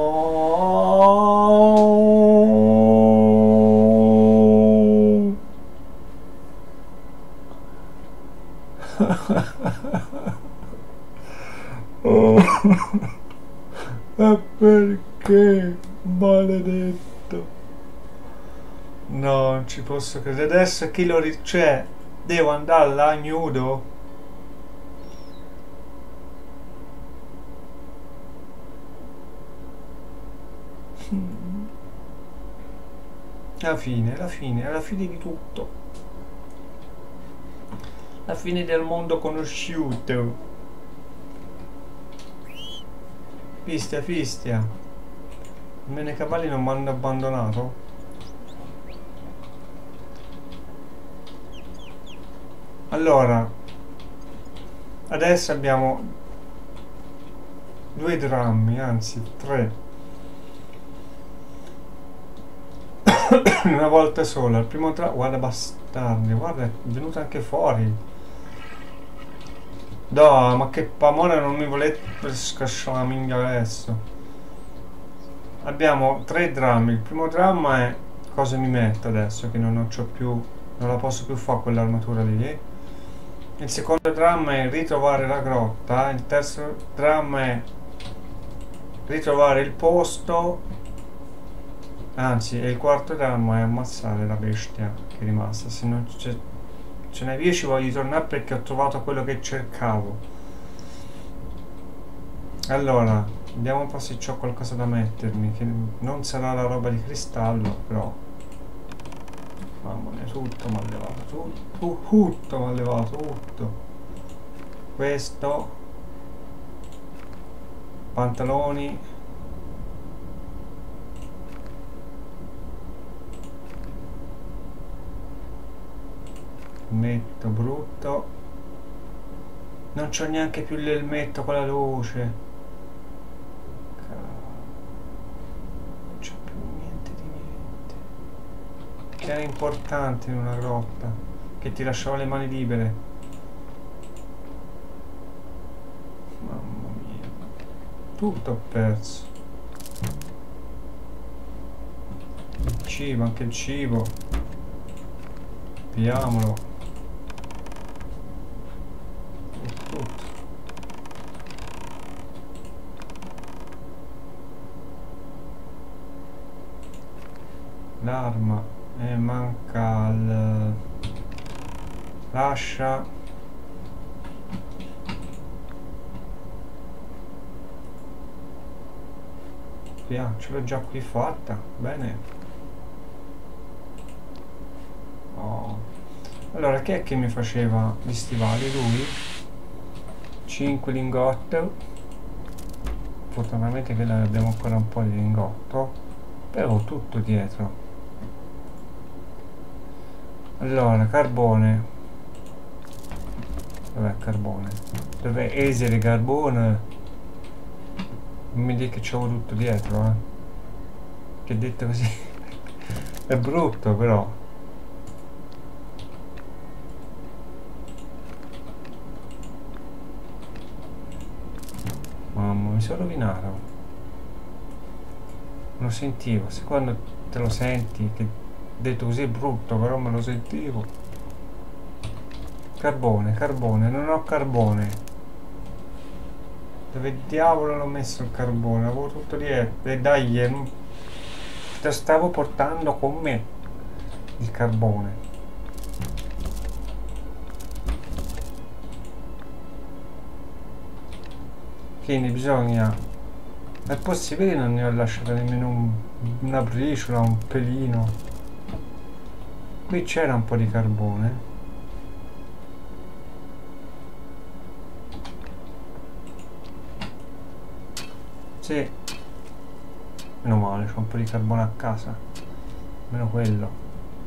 Oh. E perché? Maledetto. No, non ci posso credere. Adesso chi lo c'è? Devo andare là nudo? La fine, la fine, la fine di tutto. La fine del mondo conosciuto. Fistia, fistia. Almeno i cavalli non mi hanno abbandonato. Allora, adesso abbiamo due drammi, anzi tre. Una volta sola. Il primo dramma, guarda bastardi, guarda, è venuto anche fuori. No, ma che pamone, non mi volete scasciare la minchia adesso. Abbiamo tre drammi. Il primo dramma è cosa mi metto adesso che non ho più, non la posso più fare quell'armatura lì. Il secondo dramma è ritrovare la grotta. Il terzo dramma è ritrovare il posto. Anzi, e il quarto dramma è ammazzare la bestia che è rimasta. Se non c'è, ce n'è via, ci voglio tornare perché ho trovato quello che cercavo. Allora, vediamo un po' se c'ho qualcosa da mettermi, che non sarà la roba di cristallo, però. Mamma mia, tutto mi ha levato, tutto, tutto mi ha levato, tutto. Questo. Pantaloni. Elmetto brutto. Non c'ho neanche più l'elmetto con la luce. Non c'ho più niente di niente. Che era importante in una grotta, che ti lasciava le mani libere. Mamma mia, tutto ho perso. Il cibo, anche il cibo. Pigliamolo. L'arma e manca il l'ascia. Via, ce l'ho già qui fatta, bene. Oh. Allora, chi è che mi faceva gli stivali? Lui? cinque lingotti. Fortunatamente che noi abbiamo ancora un po' di lingotto, però ho tutto dietro. Allora, carbone. Dov'è carbone? Dov'è esere carbone? Non mi dica che c'avevo tutto dietro, eh. Che detto così è brutto, però. Mamma, mi sono rovinato. Lo sentivo, se quando te lo senti, che detto così è brutto, però me lo sentivo. Carbone, carbone, non ho carbone. Dove diavolo l'ho messo il carbone? Avevo tutto dietro. E dai, non... te stavo portando con me il carbone. Quindi bisogna... È possibile che non ne ho lasciato nemmeno un, una briciola, un pelino. Qui c'era un po' di carbone. Sì. Meno male, c'ho un po' di carbone a casa. Meno quello.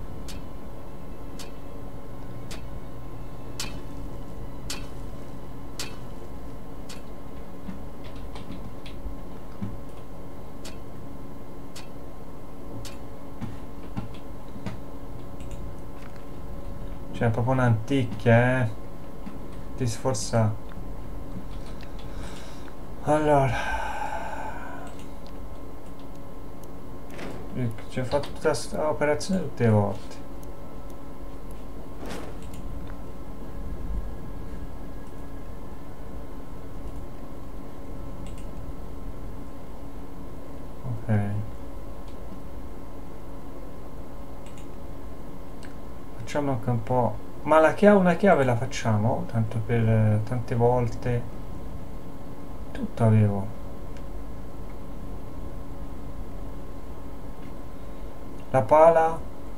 Cioè, è proprio un'anticchia, eh. Ti sforza. Allora. Ci ho fatto tutta questa operazione tutte le volte. Ok. Facciamo anche un po'. Ma la chiave, una chiave la facciamo? Tanto per eh, tante volte. Tutto avevo. La pala.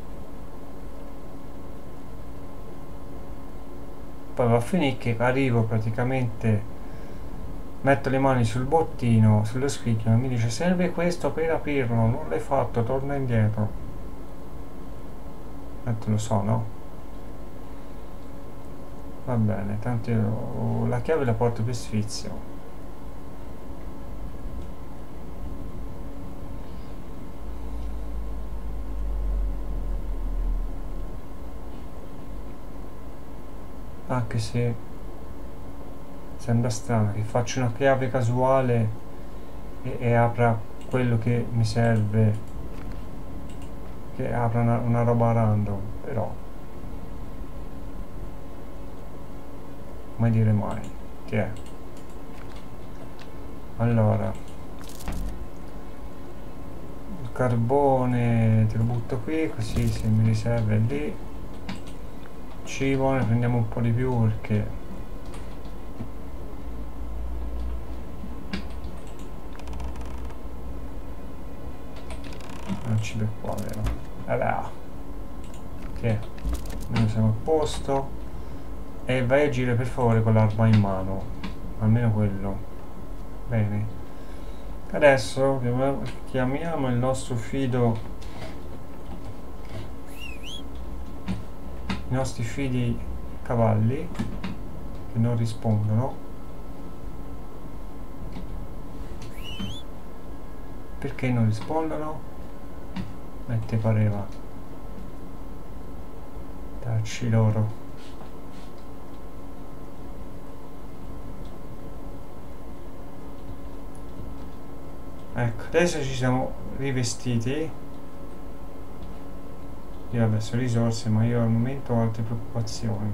Poi va a finire che arrivo praticamente. Metto le mani sul bottino, sullo spicchio e mi dice serve questo per aprirlo, non l'hai fatto, torna indietro. Tanto lo so, no? Va bene, tanto io la chiave la porto per sfizio. Anche se sembra strano che faccio una chiave casuale e, e apra quello che mi serve, che apra una, una roba random, però mai dire mai. Che è? Allora, il carbone te lo butto qui, così se mi riserva lì. Cibo ne prendiamo un po' di più perché non ci per qua, vero? Allora, ok, noi siamo a posto. E vai a agire per favore con l'arma in mano, almeno quello. Bene, adesso chiamiamo il nostro fido, i nostri fidi cavalli che non rispondono. Perché non rispondono? E te pareva darci loro. Ecco, adesso ci siamo rivestiti. Io vabbè, sono risorse, ma io al momento ho altre preoccupazioni.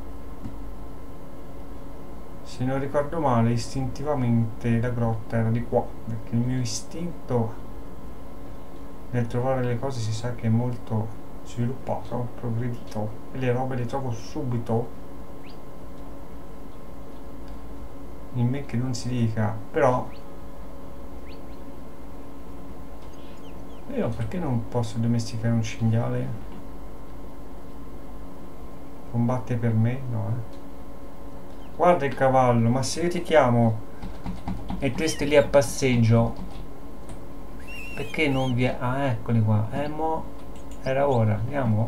Se non ricordo male, istintivamente la grotta era di qua, perché il mio istinto nel trovare le cose si sa che è molto sviluppato, progredito, e le robe le trovo subito. In me che non si dica, però io perché non posso domesticare un cinghiale? Combatte per me? No, eh. Guarda il cavallo, ma se io ti chiamo e te stai lì a passeggio, perché non vi... Ah, eccoli qua. Eh, mo... Era ora, andiamo?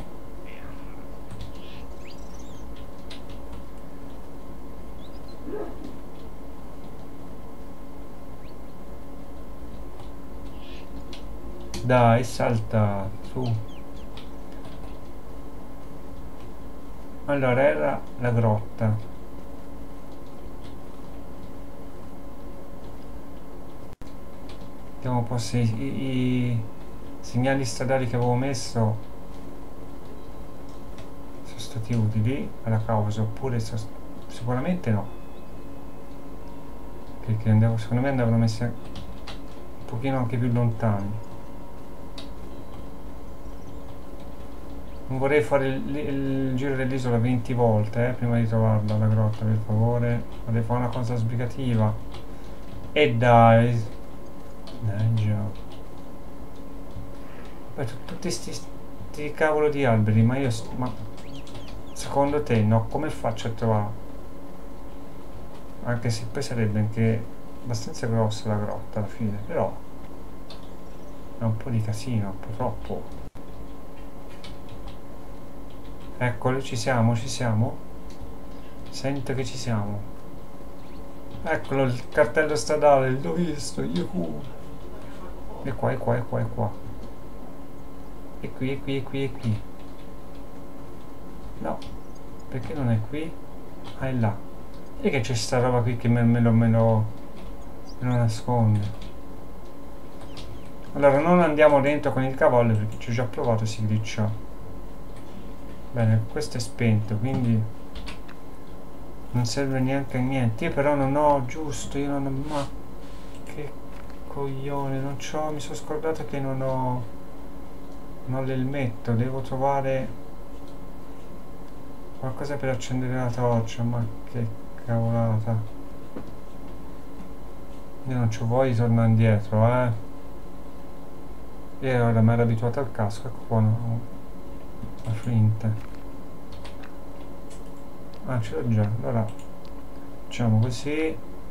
Dai, salta, su. Allora, era la grotta. Vediamo un po' se i, i segnali stradali che avevo messo sono stati utili alla causa, oppure so, sicuramente no. Perché andavo, secondo me andavano messi un pochino anche più lontani. Non vorrei fare il, il giro dell'isola venti volte eh, prima di trovarla la grotta, per favore. Vorrei fare una cosa sbrigativa. E dai. Eh già. Poi tutti sti cavolo di alberi, ma io... Ma secondo te no? Come faccio a trovare? Anche se poi sarebbe anche abbastanza grossa la grotta alla fine, però è un po' di casino, un po' troppo. Eccolo, ci siamo, ci siamo. Sento che ci siamo. Eccolo il cartello stradale, l'ho visto, yuhu. È qua, è qua, è qua, è qua. È qui, è qui, è qui, è qui. No, perché non è qui? Ah, è là. E che c'è sta roba qui che me, me lo, me lo, me lo nasconde. Allora non andiamo dentro con il cavallo perché ci ho già provato e si glitcha. Bene, questo è spento, quindi non serve neanche a niente. Io però non ho, giusto, io non ho, ma che coglione, non c'ho, mi sono scordato che non ho, non ho l'elmetto, devo trovare qualcosa per accendere la torcia, ma che cavolata. Io non c'ho voglia di tornare indietro, eh. E ora mi ero abituato al casco, ecco qua, no, la flint. Ah, ce l'ho già, allora facciamo così.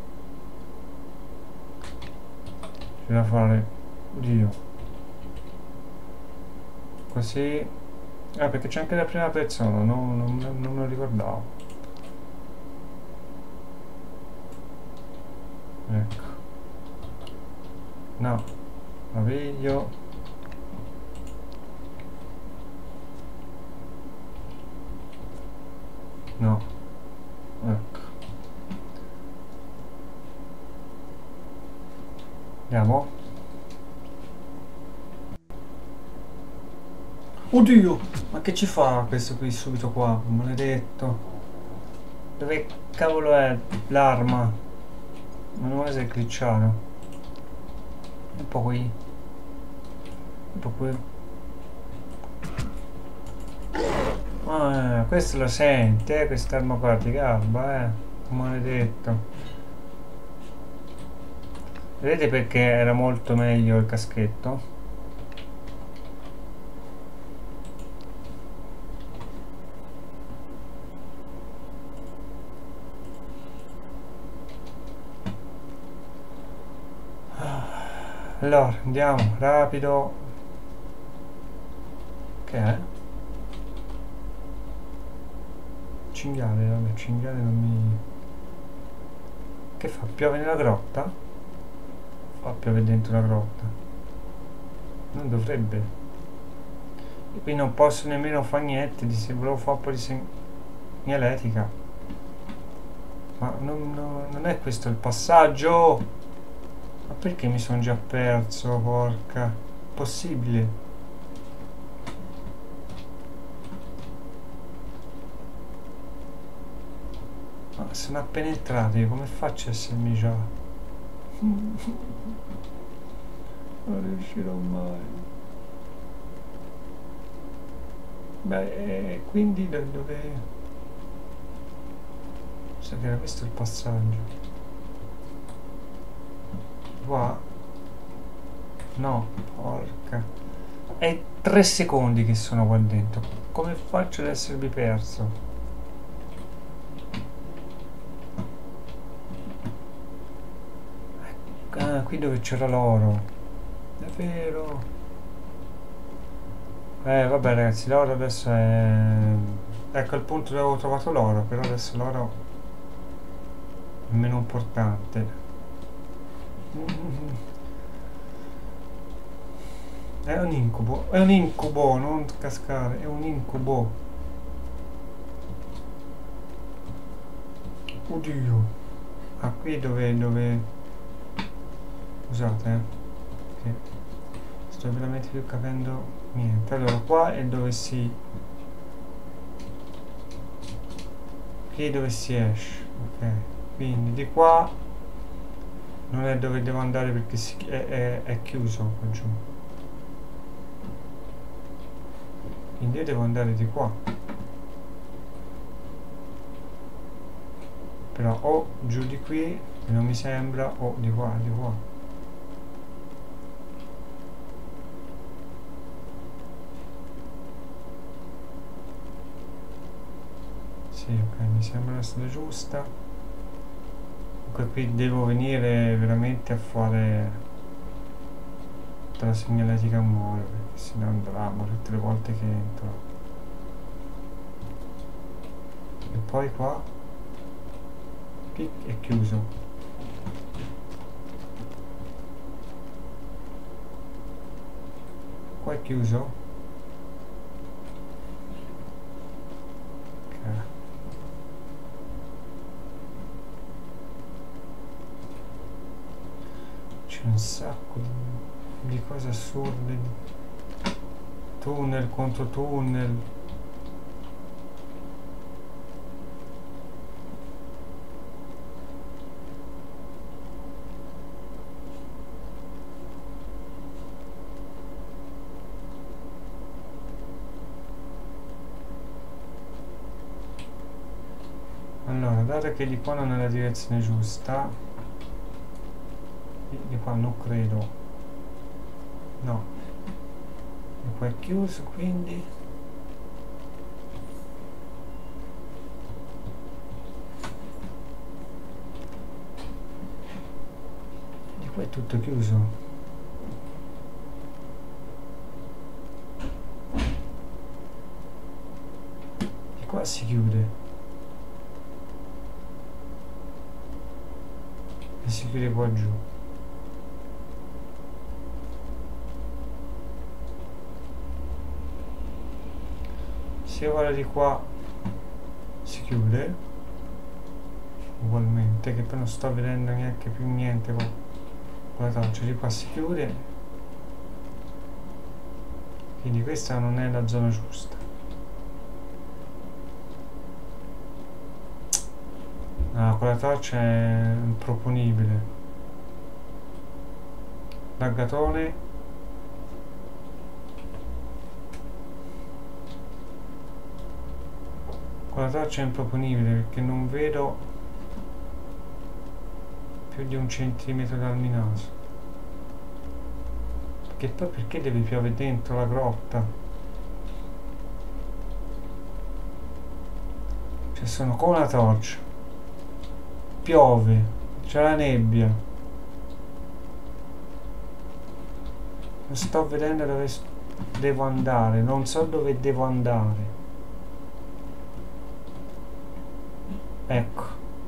C'è da fare, oddio, così. Ah, perché c'è anche la prima persona, no, non, non me lo ricordavo. Ecco. No, la veglio. No, ecco. Andiamo. Oddio, ma che ci fa questo qui subito qua? Maledetto. Dove cavolo è l'arma? Non vuole essere glitchato. Un po' qui. Un po' qui. Ah, questo lo sente, eh, quest'arma qua di gabba, eh. Maledetto. Vedete perché era molto meglio il caschetto? Allora, andiamo, rapido. Che è? Cinghiale, vabbè, cinghiale non mi... Che fa? Piove nella grotta? Fa piove dentro la grotta? Non dovrebbe. E qui non posso nemmeno fare niente, di se volevo fare un po' di segnaletica. Ma non, non, non è questo il passaggio? Ma perché mi sono già perso, porca? Possibile? Ma sono appena entrato, io come faccio a essermi già? Non riuscirò mai. Beh, quindi da dove... Sa che era questo il passaggio. Qua? No, porca. È tre secondi che sono qua dentro. Come faccio ad essermi perso? Ah, qui dove c'era l'oro. Davvero? Eh, vabbè ragazzi, l'oro adesso è... Ecco il punto dove avevo trovato l'oro, però adesso l'oro è meno importante. È un incubo, è un incubo, non cascare, è un incubo. Oddio. Ah, qui dove... dove... Scusate, eh. Che sto veramente più capendo niente. Allora, qua è dove si... Qui è dove si esce. Ok. Quindi di qua non è dove devo andare perché si, è, è, è chiuso qua giù. Quindi io devo andare di qua. Però o giù di qui, non mi sembra, o di qua, di qua. Sì, ok, mi sembra la strada giusta. Comunque qui devo venire veramente a fare tutta la segnaletica a muore, perché sennò è un dramma tutte le volte che entro. E poi qua pic, è chiuso. Qua è chiuso. Un sacco di, di cose assurde, tunnel contro tunnel. Allora, dato che di qua non è la direzione giusta, di qua non credo, no, e qua è chiuso, quindi di qua è tutto chiuso. Di qua si chiude e si chiude qua giù. Se vado di qua si chiude ugualmente, che poi non sto vedendo neanche più niente con la torcia. Di qua si chiude, quindi questa non è la zona giusta. No, con la torcia è improponibile. Laggatone. Con la torcia è improponibile perché non vedo più di un centimetro dal mio naso. Perché poi perché deve piovere dentro la grotta? Cioè sono con la torcia, piove, c'è la nebbia, non sto vedendo dove devo andare, non so dove devo andare. Ecco,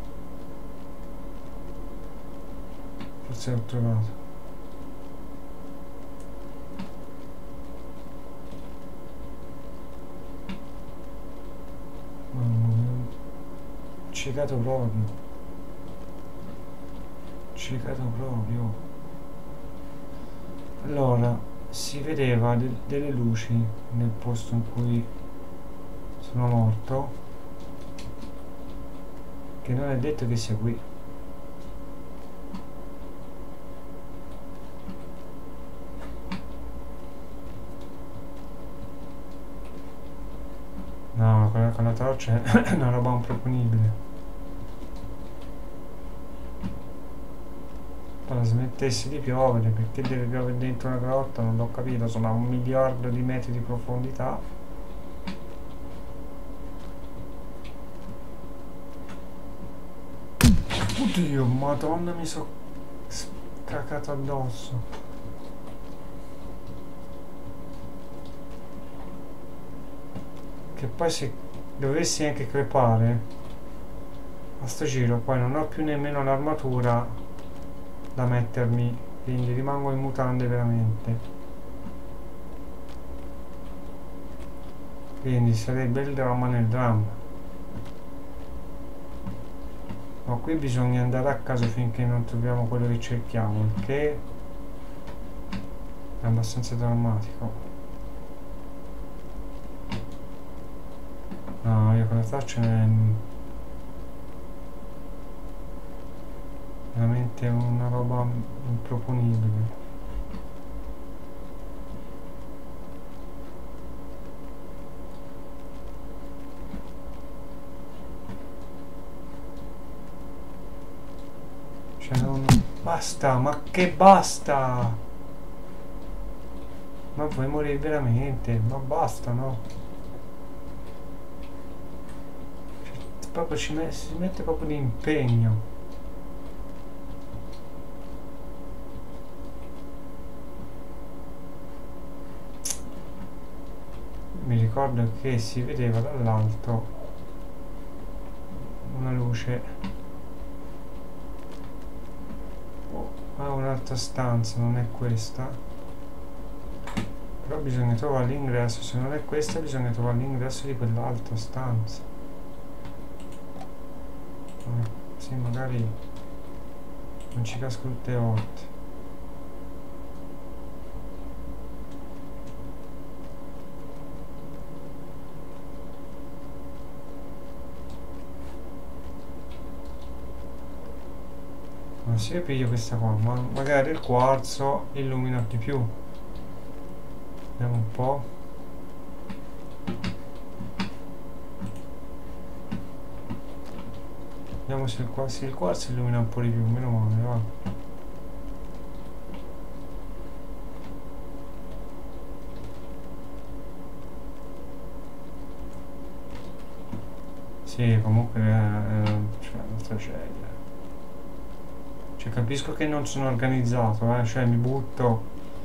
forse l'ho trovato. Mamma mia, ciecato proprio, ciecato proprio. Allora, si vedeva de delle luci nel posto in cui sono morto, che non è detto che sia qui. No, con la, con la torcia è una roba improponibile. Allora, smettesse di piovere, perché deve piovere dentro una grotta, non l'ho capito, sono a un miliardo di metri di profondità. Oddio, madonna, mi sono cacato addosso. Che poi se dovessi anche crepare a sto giro poi non ho più nemmeno l'armatura da mettermi, quindi rimango in mutande veramente. Quindi sarebbe il dramma nel dramma. Ma qui bisogna andare a caso finché non troviamo quello che cerchiamo, il che è abbastanza drammatico. No, io con la faccia è veramente una roba improponibile. Cioè non... Basta, ma che basta! Ma vuoi morire veramente? Ma basta, no? Cioè, proprio ci met si mette proprio di impegno. mi ricordo che si vedeva dall'alto una luce. Oh, ah, un'altra stanza, non è questa, però bisogna trovare l'ingresso. Se non è questa bisogna trovare l'ingresso di quell'altra stanza. Eh, sì, magari non ci casco tutte le volte. Ma se io piglio questa qua, ma magari il quarzo illumina di più. Vediamo un po'. Vediamo se il quarzo, il quarzo illumina un po' di più, meno male, va. Sì, comunque è, è cioè, una tragedia. Cioè, capisco che non sono organizzato, eh, cioè mi butto.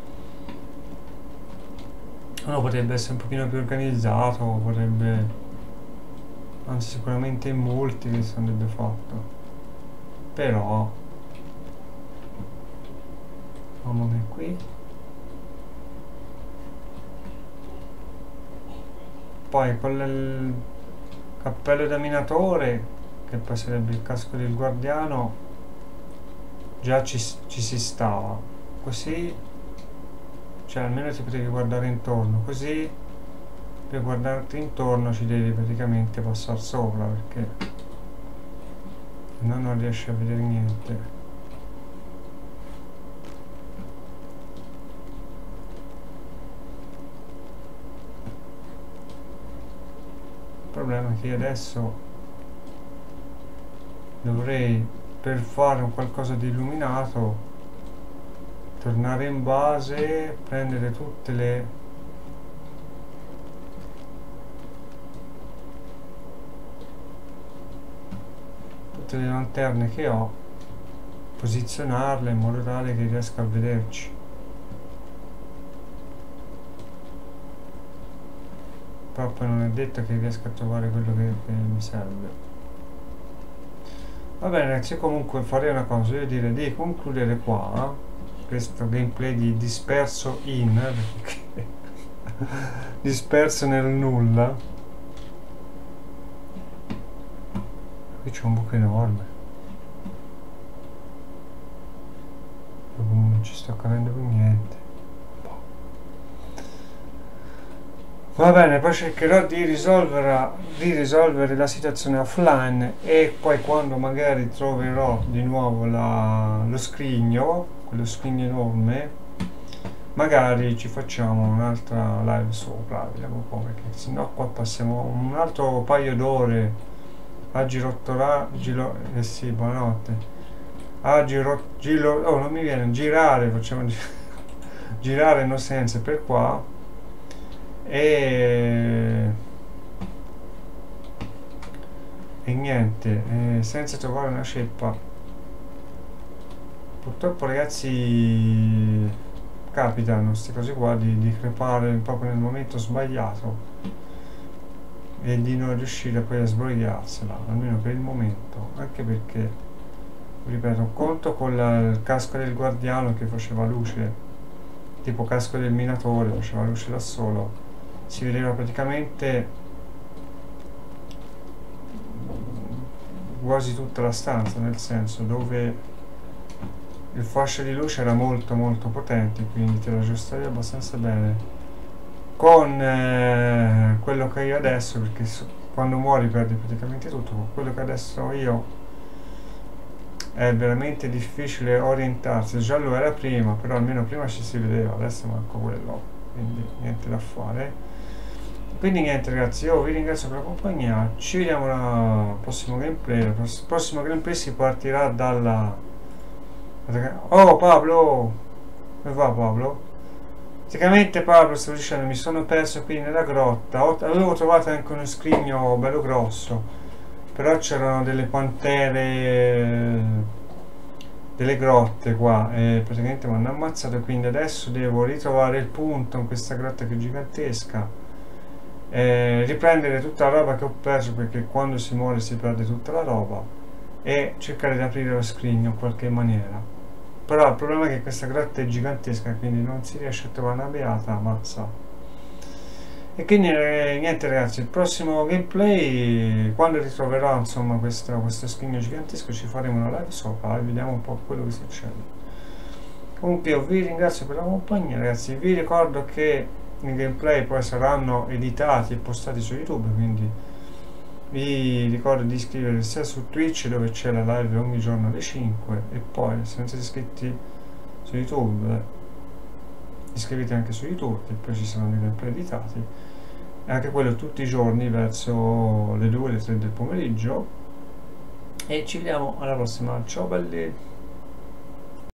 Uno potrebbe essere un pochino più organizzato, potrebbe, anzi sicuramente in molti che si andrebbe fatto. Però mamma mia, qui poi con il cappello da minatore, che poi sarebbe il casco del guardiano, già ci, ci si stava. Così, cioè almeno ti potevi guardare intorno. Così per guardarti intorno ci devi praticamente passare sopra, perché se no non riesci a vedere niente. Il problema è che io adesso dovrei, per fare un qualcosa di illuminato, tornare in base, prendere tutte le tutte le lanterne che ho, posizionarle in modo tale che riesca a vederci. Però poi non è detto che riesca a trovare quello che, che mi serve. Va bene ragazzi, comunque farei una cosa, io direi di concludere qua questo gameplay di Disperso in, perché disperso nel nulla. Qui c'è un buco enorme, non ci sto capendo più niente. Va bene, poi cercherò di risolvere, di risolvere la situazione offline, e poi quando magari troverò di nuovo la, lo scrigno, quello scrigno enorme, magari ci facciamo un'altra live sopra, vediamo un po', perché sennò qua passiamo un altro paio d'ore a girottolare, giro, eh sì, buonanotte, a giro, giro, oh non mi viene, girare, facciamo gi girare no sense per qua, e, e niente, eh, senza trovare una ceppa. Purtroppo ragazzi capitano queste cose qua, di, di crepare proprio nel momento sbagliato e di non riuscire poi a sbrogliarsela, almeno per il momento, anche perché, ripeto, conto con la, il casco del guardiano che faceva luce, tipo casco del minatore, faceva luce da solo, si vedeva praticamente quasi tutta la stanza, nel senso dove il fascio di luce era molto molto potente, quindi te lo aggiustavi abbastanza bene. Con eh, quello che io adesso, perché so, quando muori perdi praticamente tutto, con quello che adesso io è veramente difficile orientarsi. Già lo era prima, però almeno prima ci si vedeva, adesso manco quello, quindi niente da fare. Quindi niente ragazzi, io vi ringrazio per la compagnia, ci vediamo al prossimo gameplay. Il prossimo gameplay si partirà dalla... Oh Pablo! Come va Pablo? Praticamente Pablo, stavo dicendo, mi sono perso qui nella grotta, Ho, avevo trovato anche uno scrigno bello grosso, però c'erano delle pantere, delle grotte qua, e praticamente mi hanno ammazzato, quindi adesso devo ritrovare il punto in questa grotta che è gigantesca, eh, riprendere tutta la roba che ho perso, perché quando si muore si perde tutta la roba, e cercare di aprire lo screen in qualche maniera. Però il problema è che questa grotta è gigantesca, quindi non si riesce a trovare una beata mazza. E quindi eh, niente ragazzi, il prossimo gameplay, quando ritroverò insomma questo, questo scrigno gigantesco, ci faremo una live sopra e vediamo un po' quello che succede. Comunque io vi ringrazio per la compagnia ragazzi, vi ricordo che i gameplay poi saranno editati e postati su YouTube, quindi vi ricordo di iscrivervi sia su Twitch, dove c'è la live ogni giorno alle cinque, e poi se non siete iscritti su YouTube iscrivetevi anche su YouTube, che poi ci saranno i gameplay editati, e anche quello tutti i giorni verso le due, le tre del pomeriggio. E ci vediamo alla prossima, ciao belli!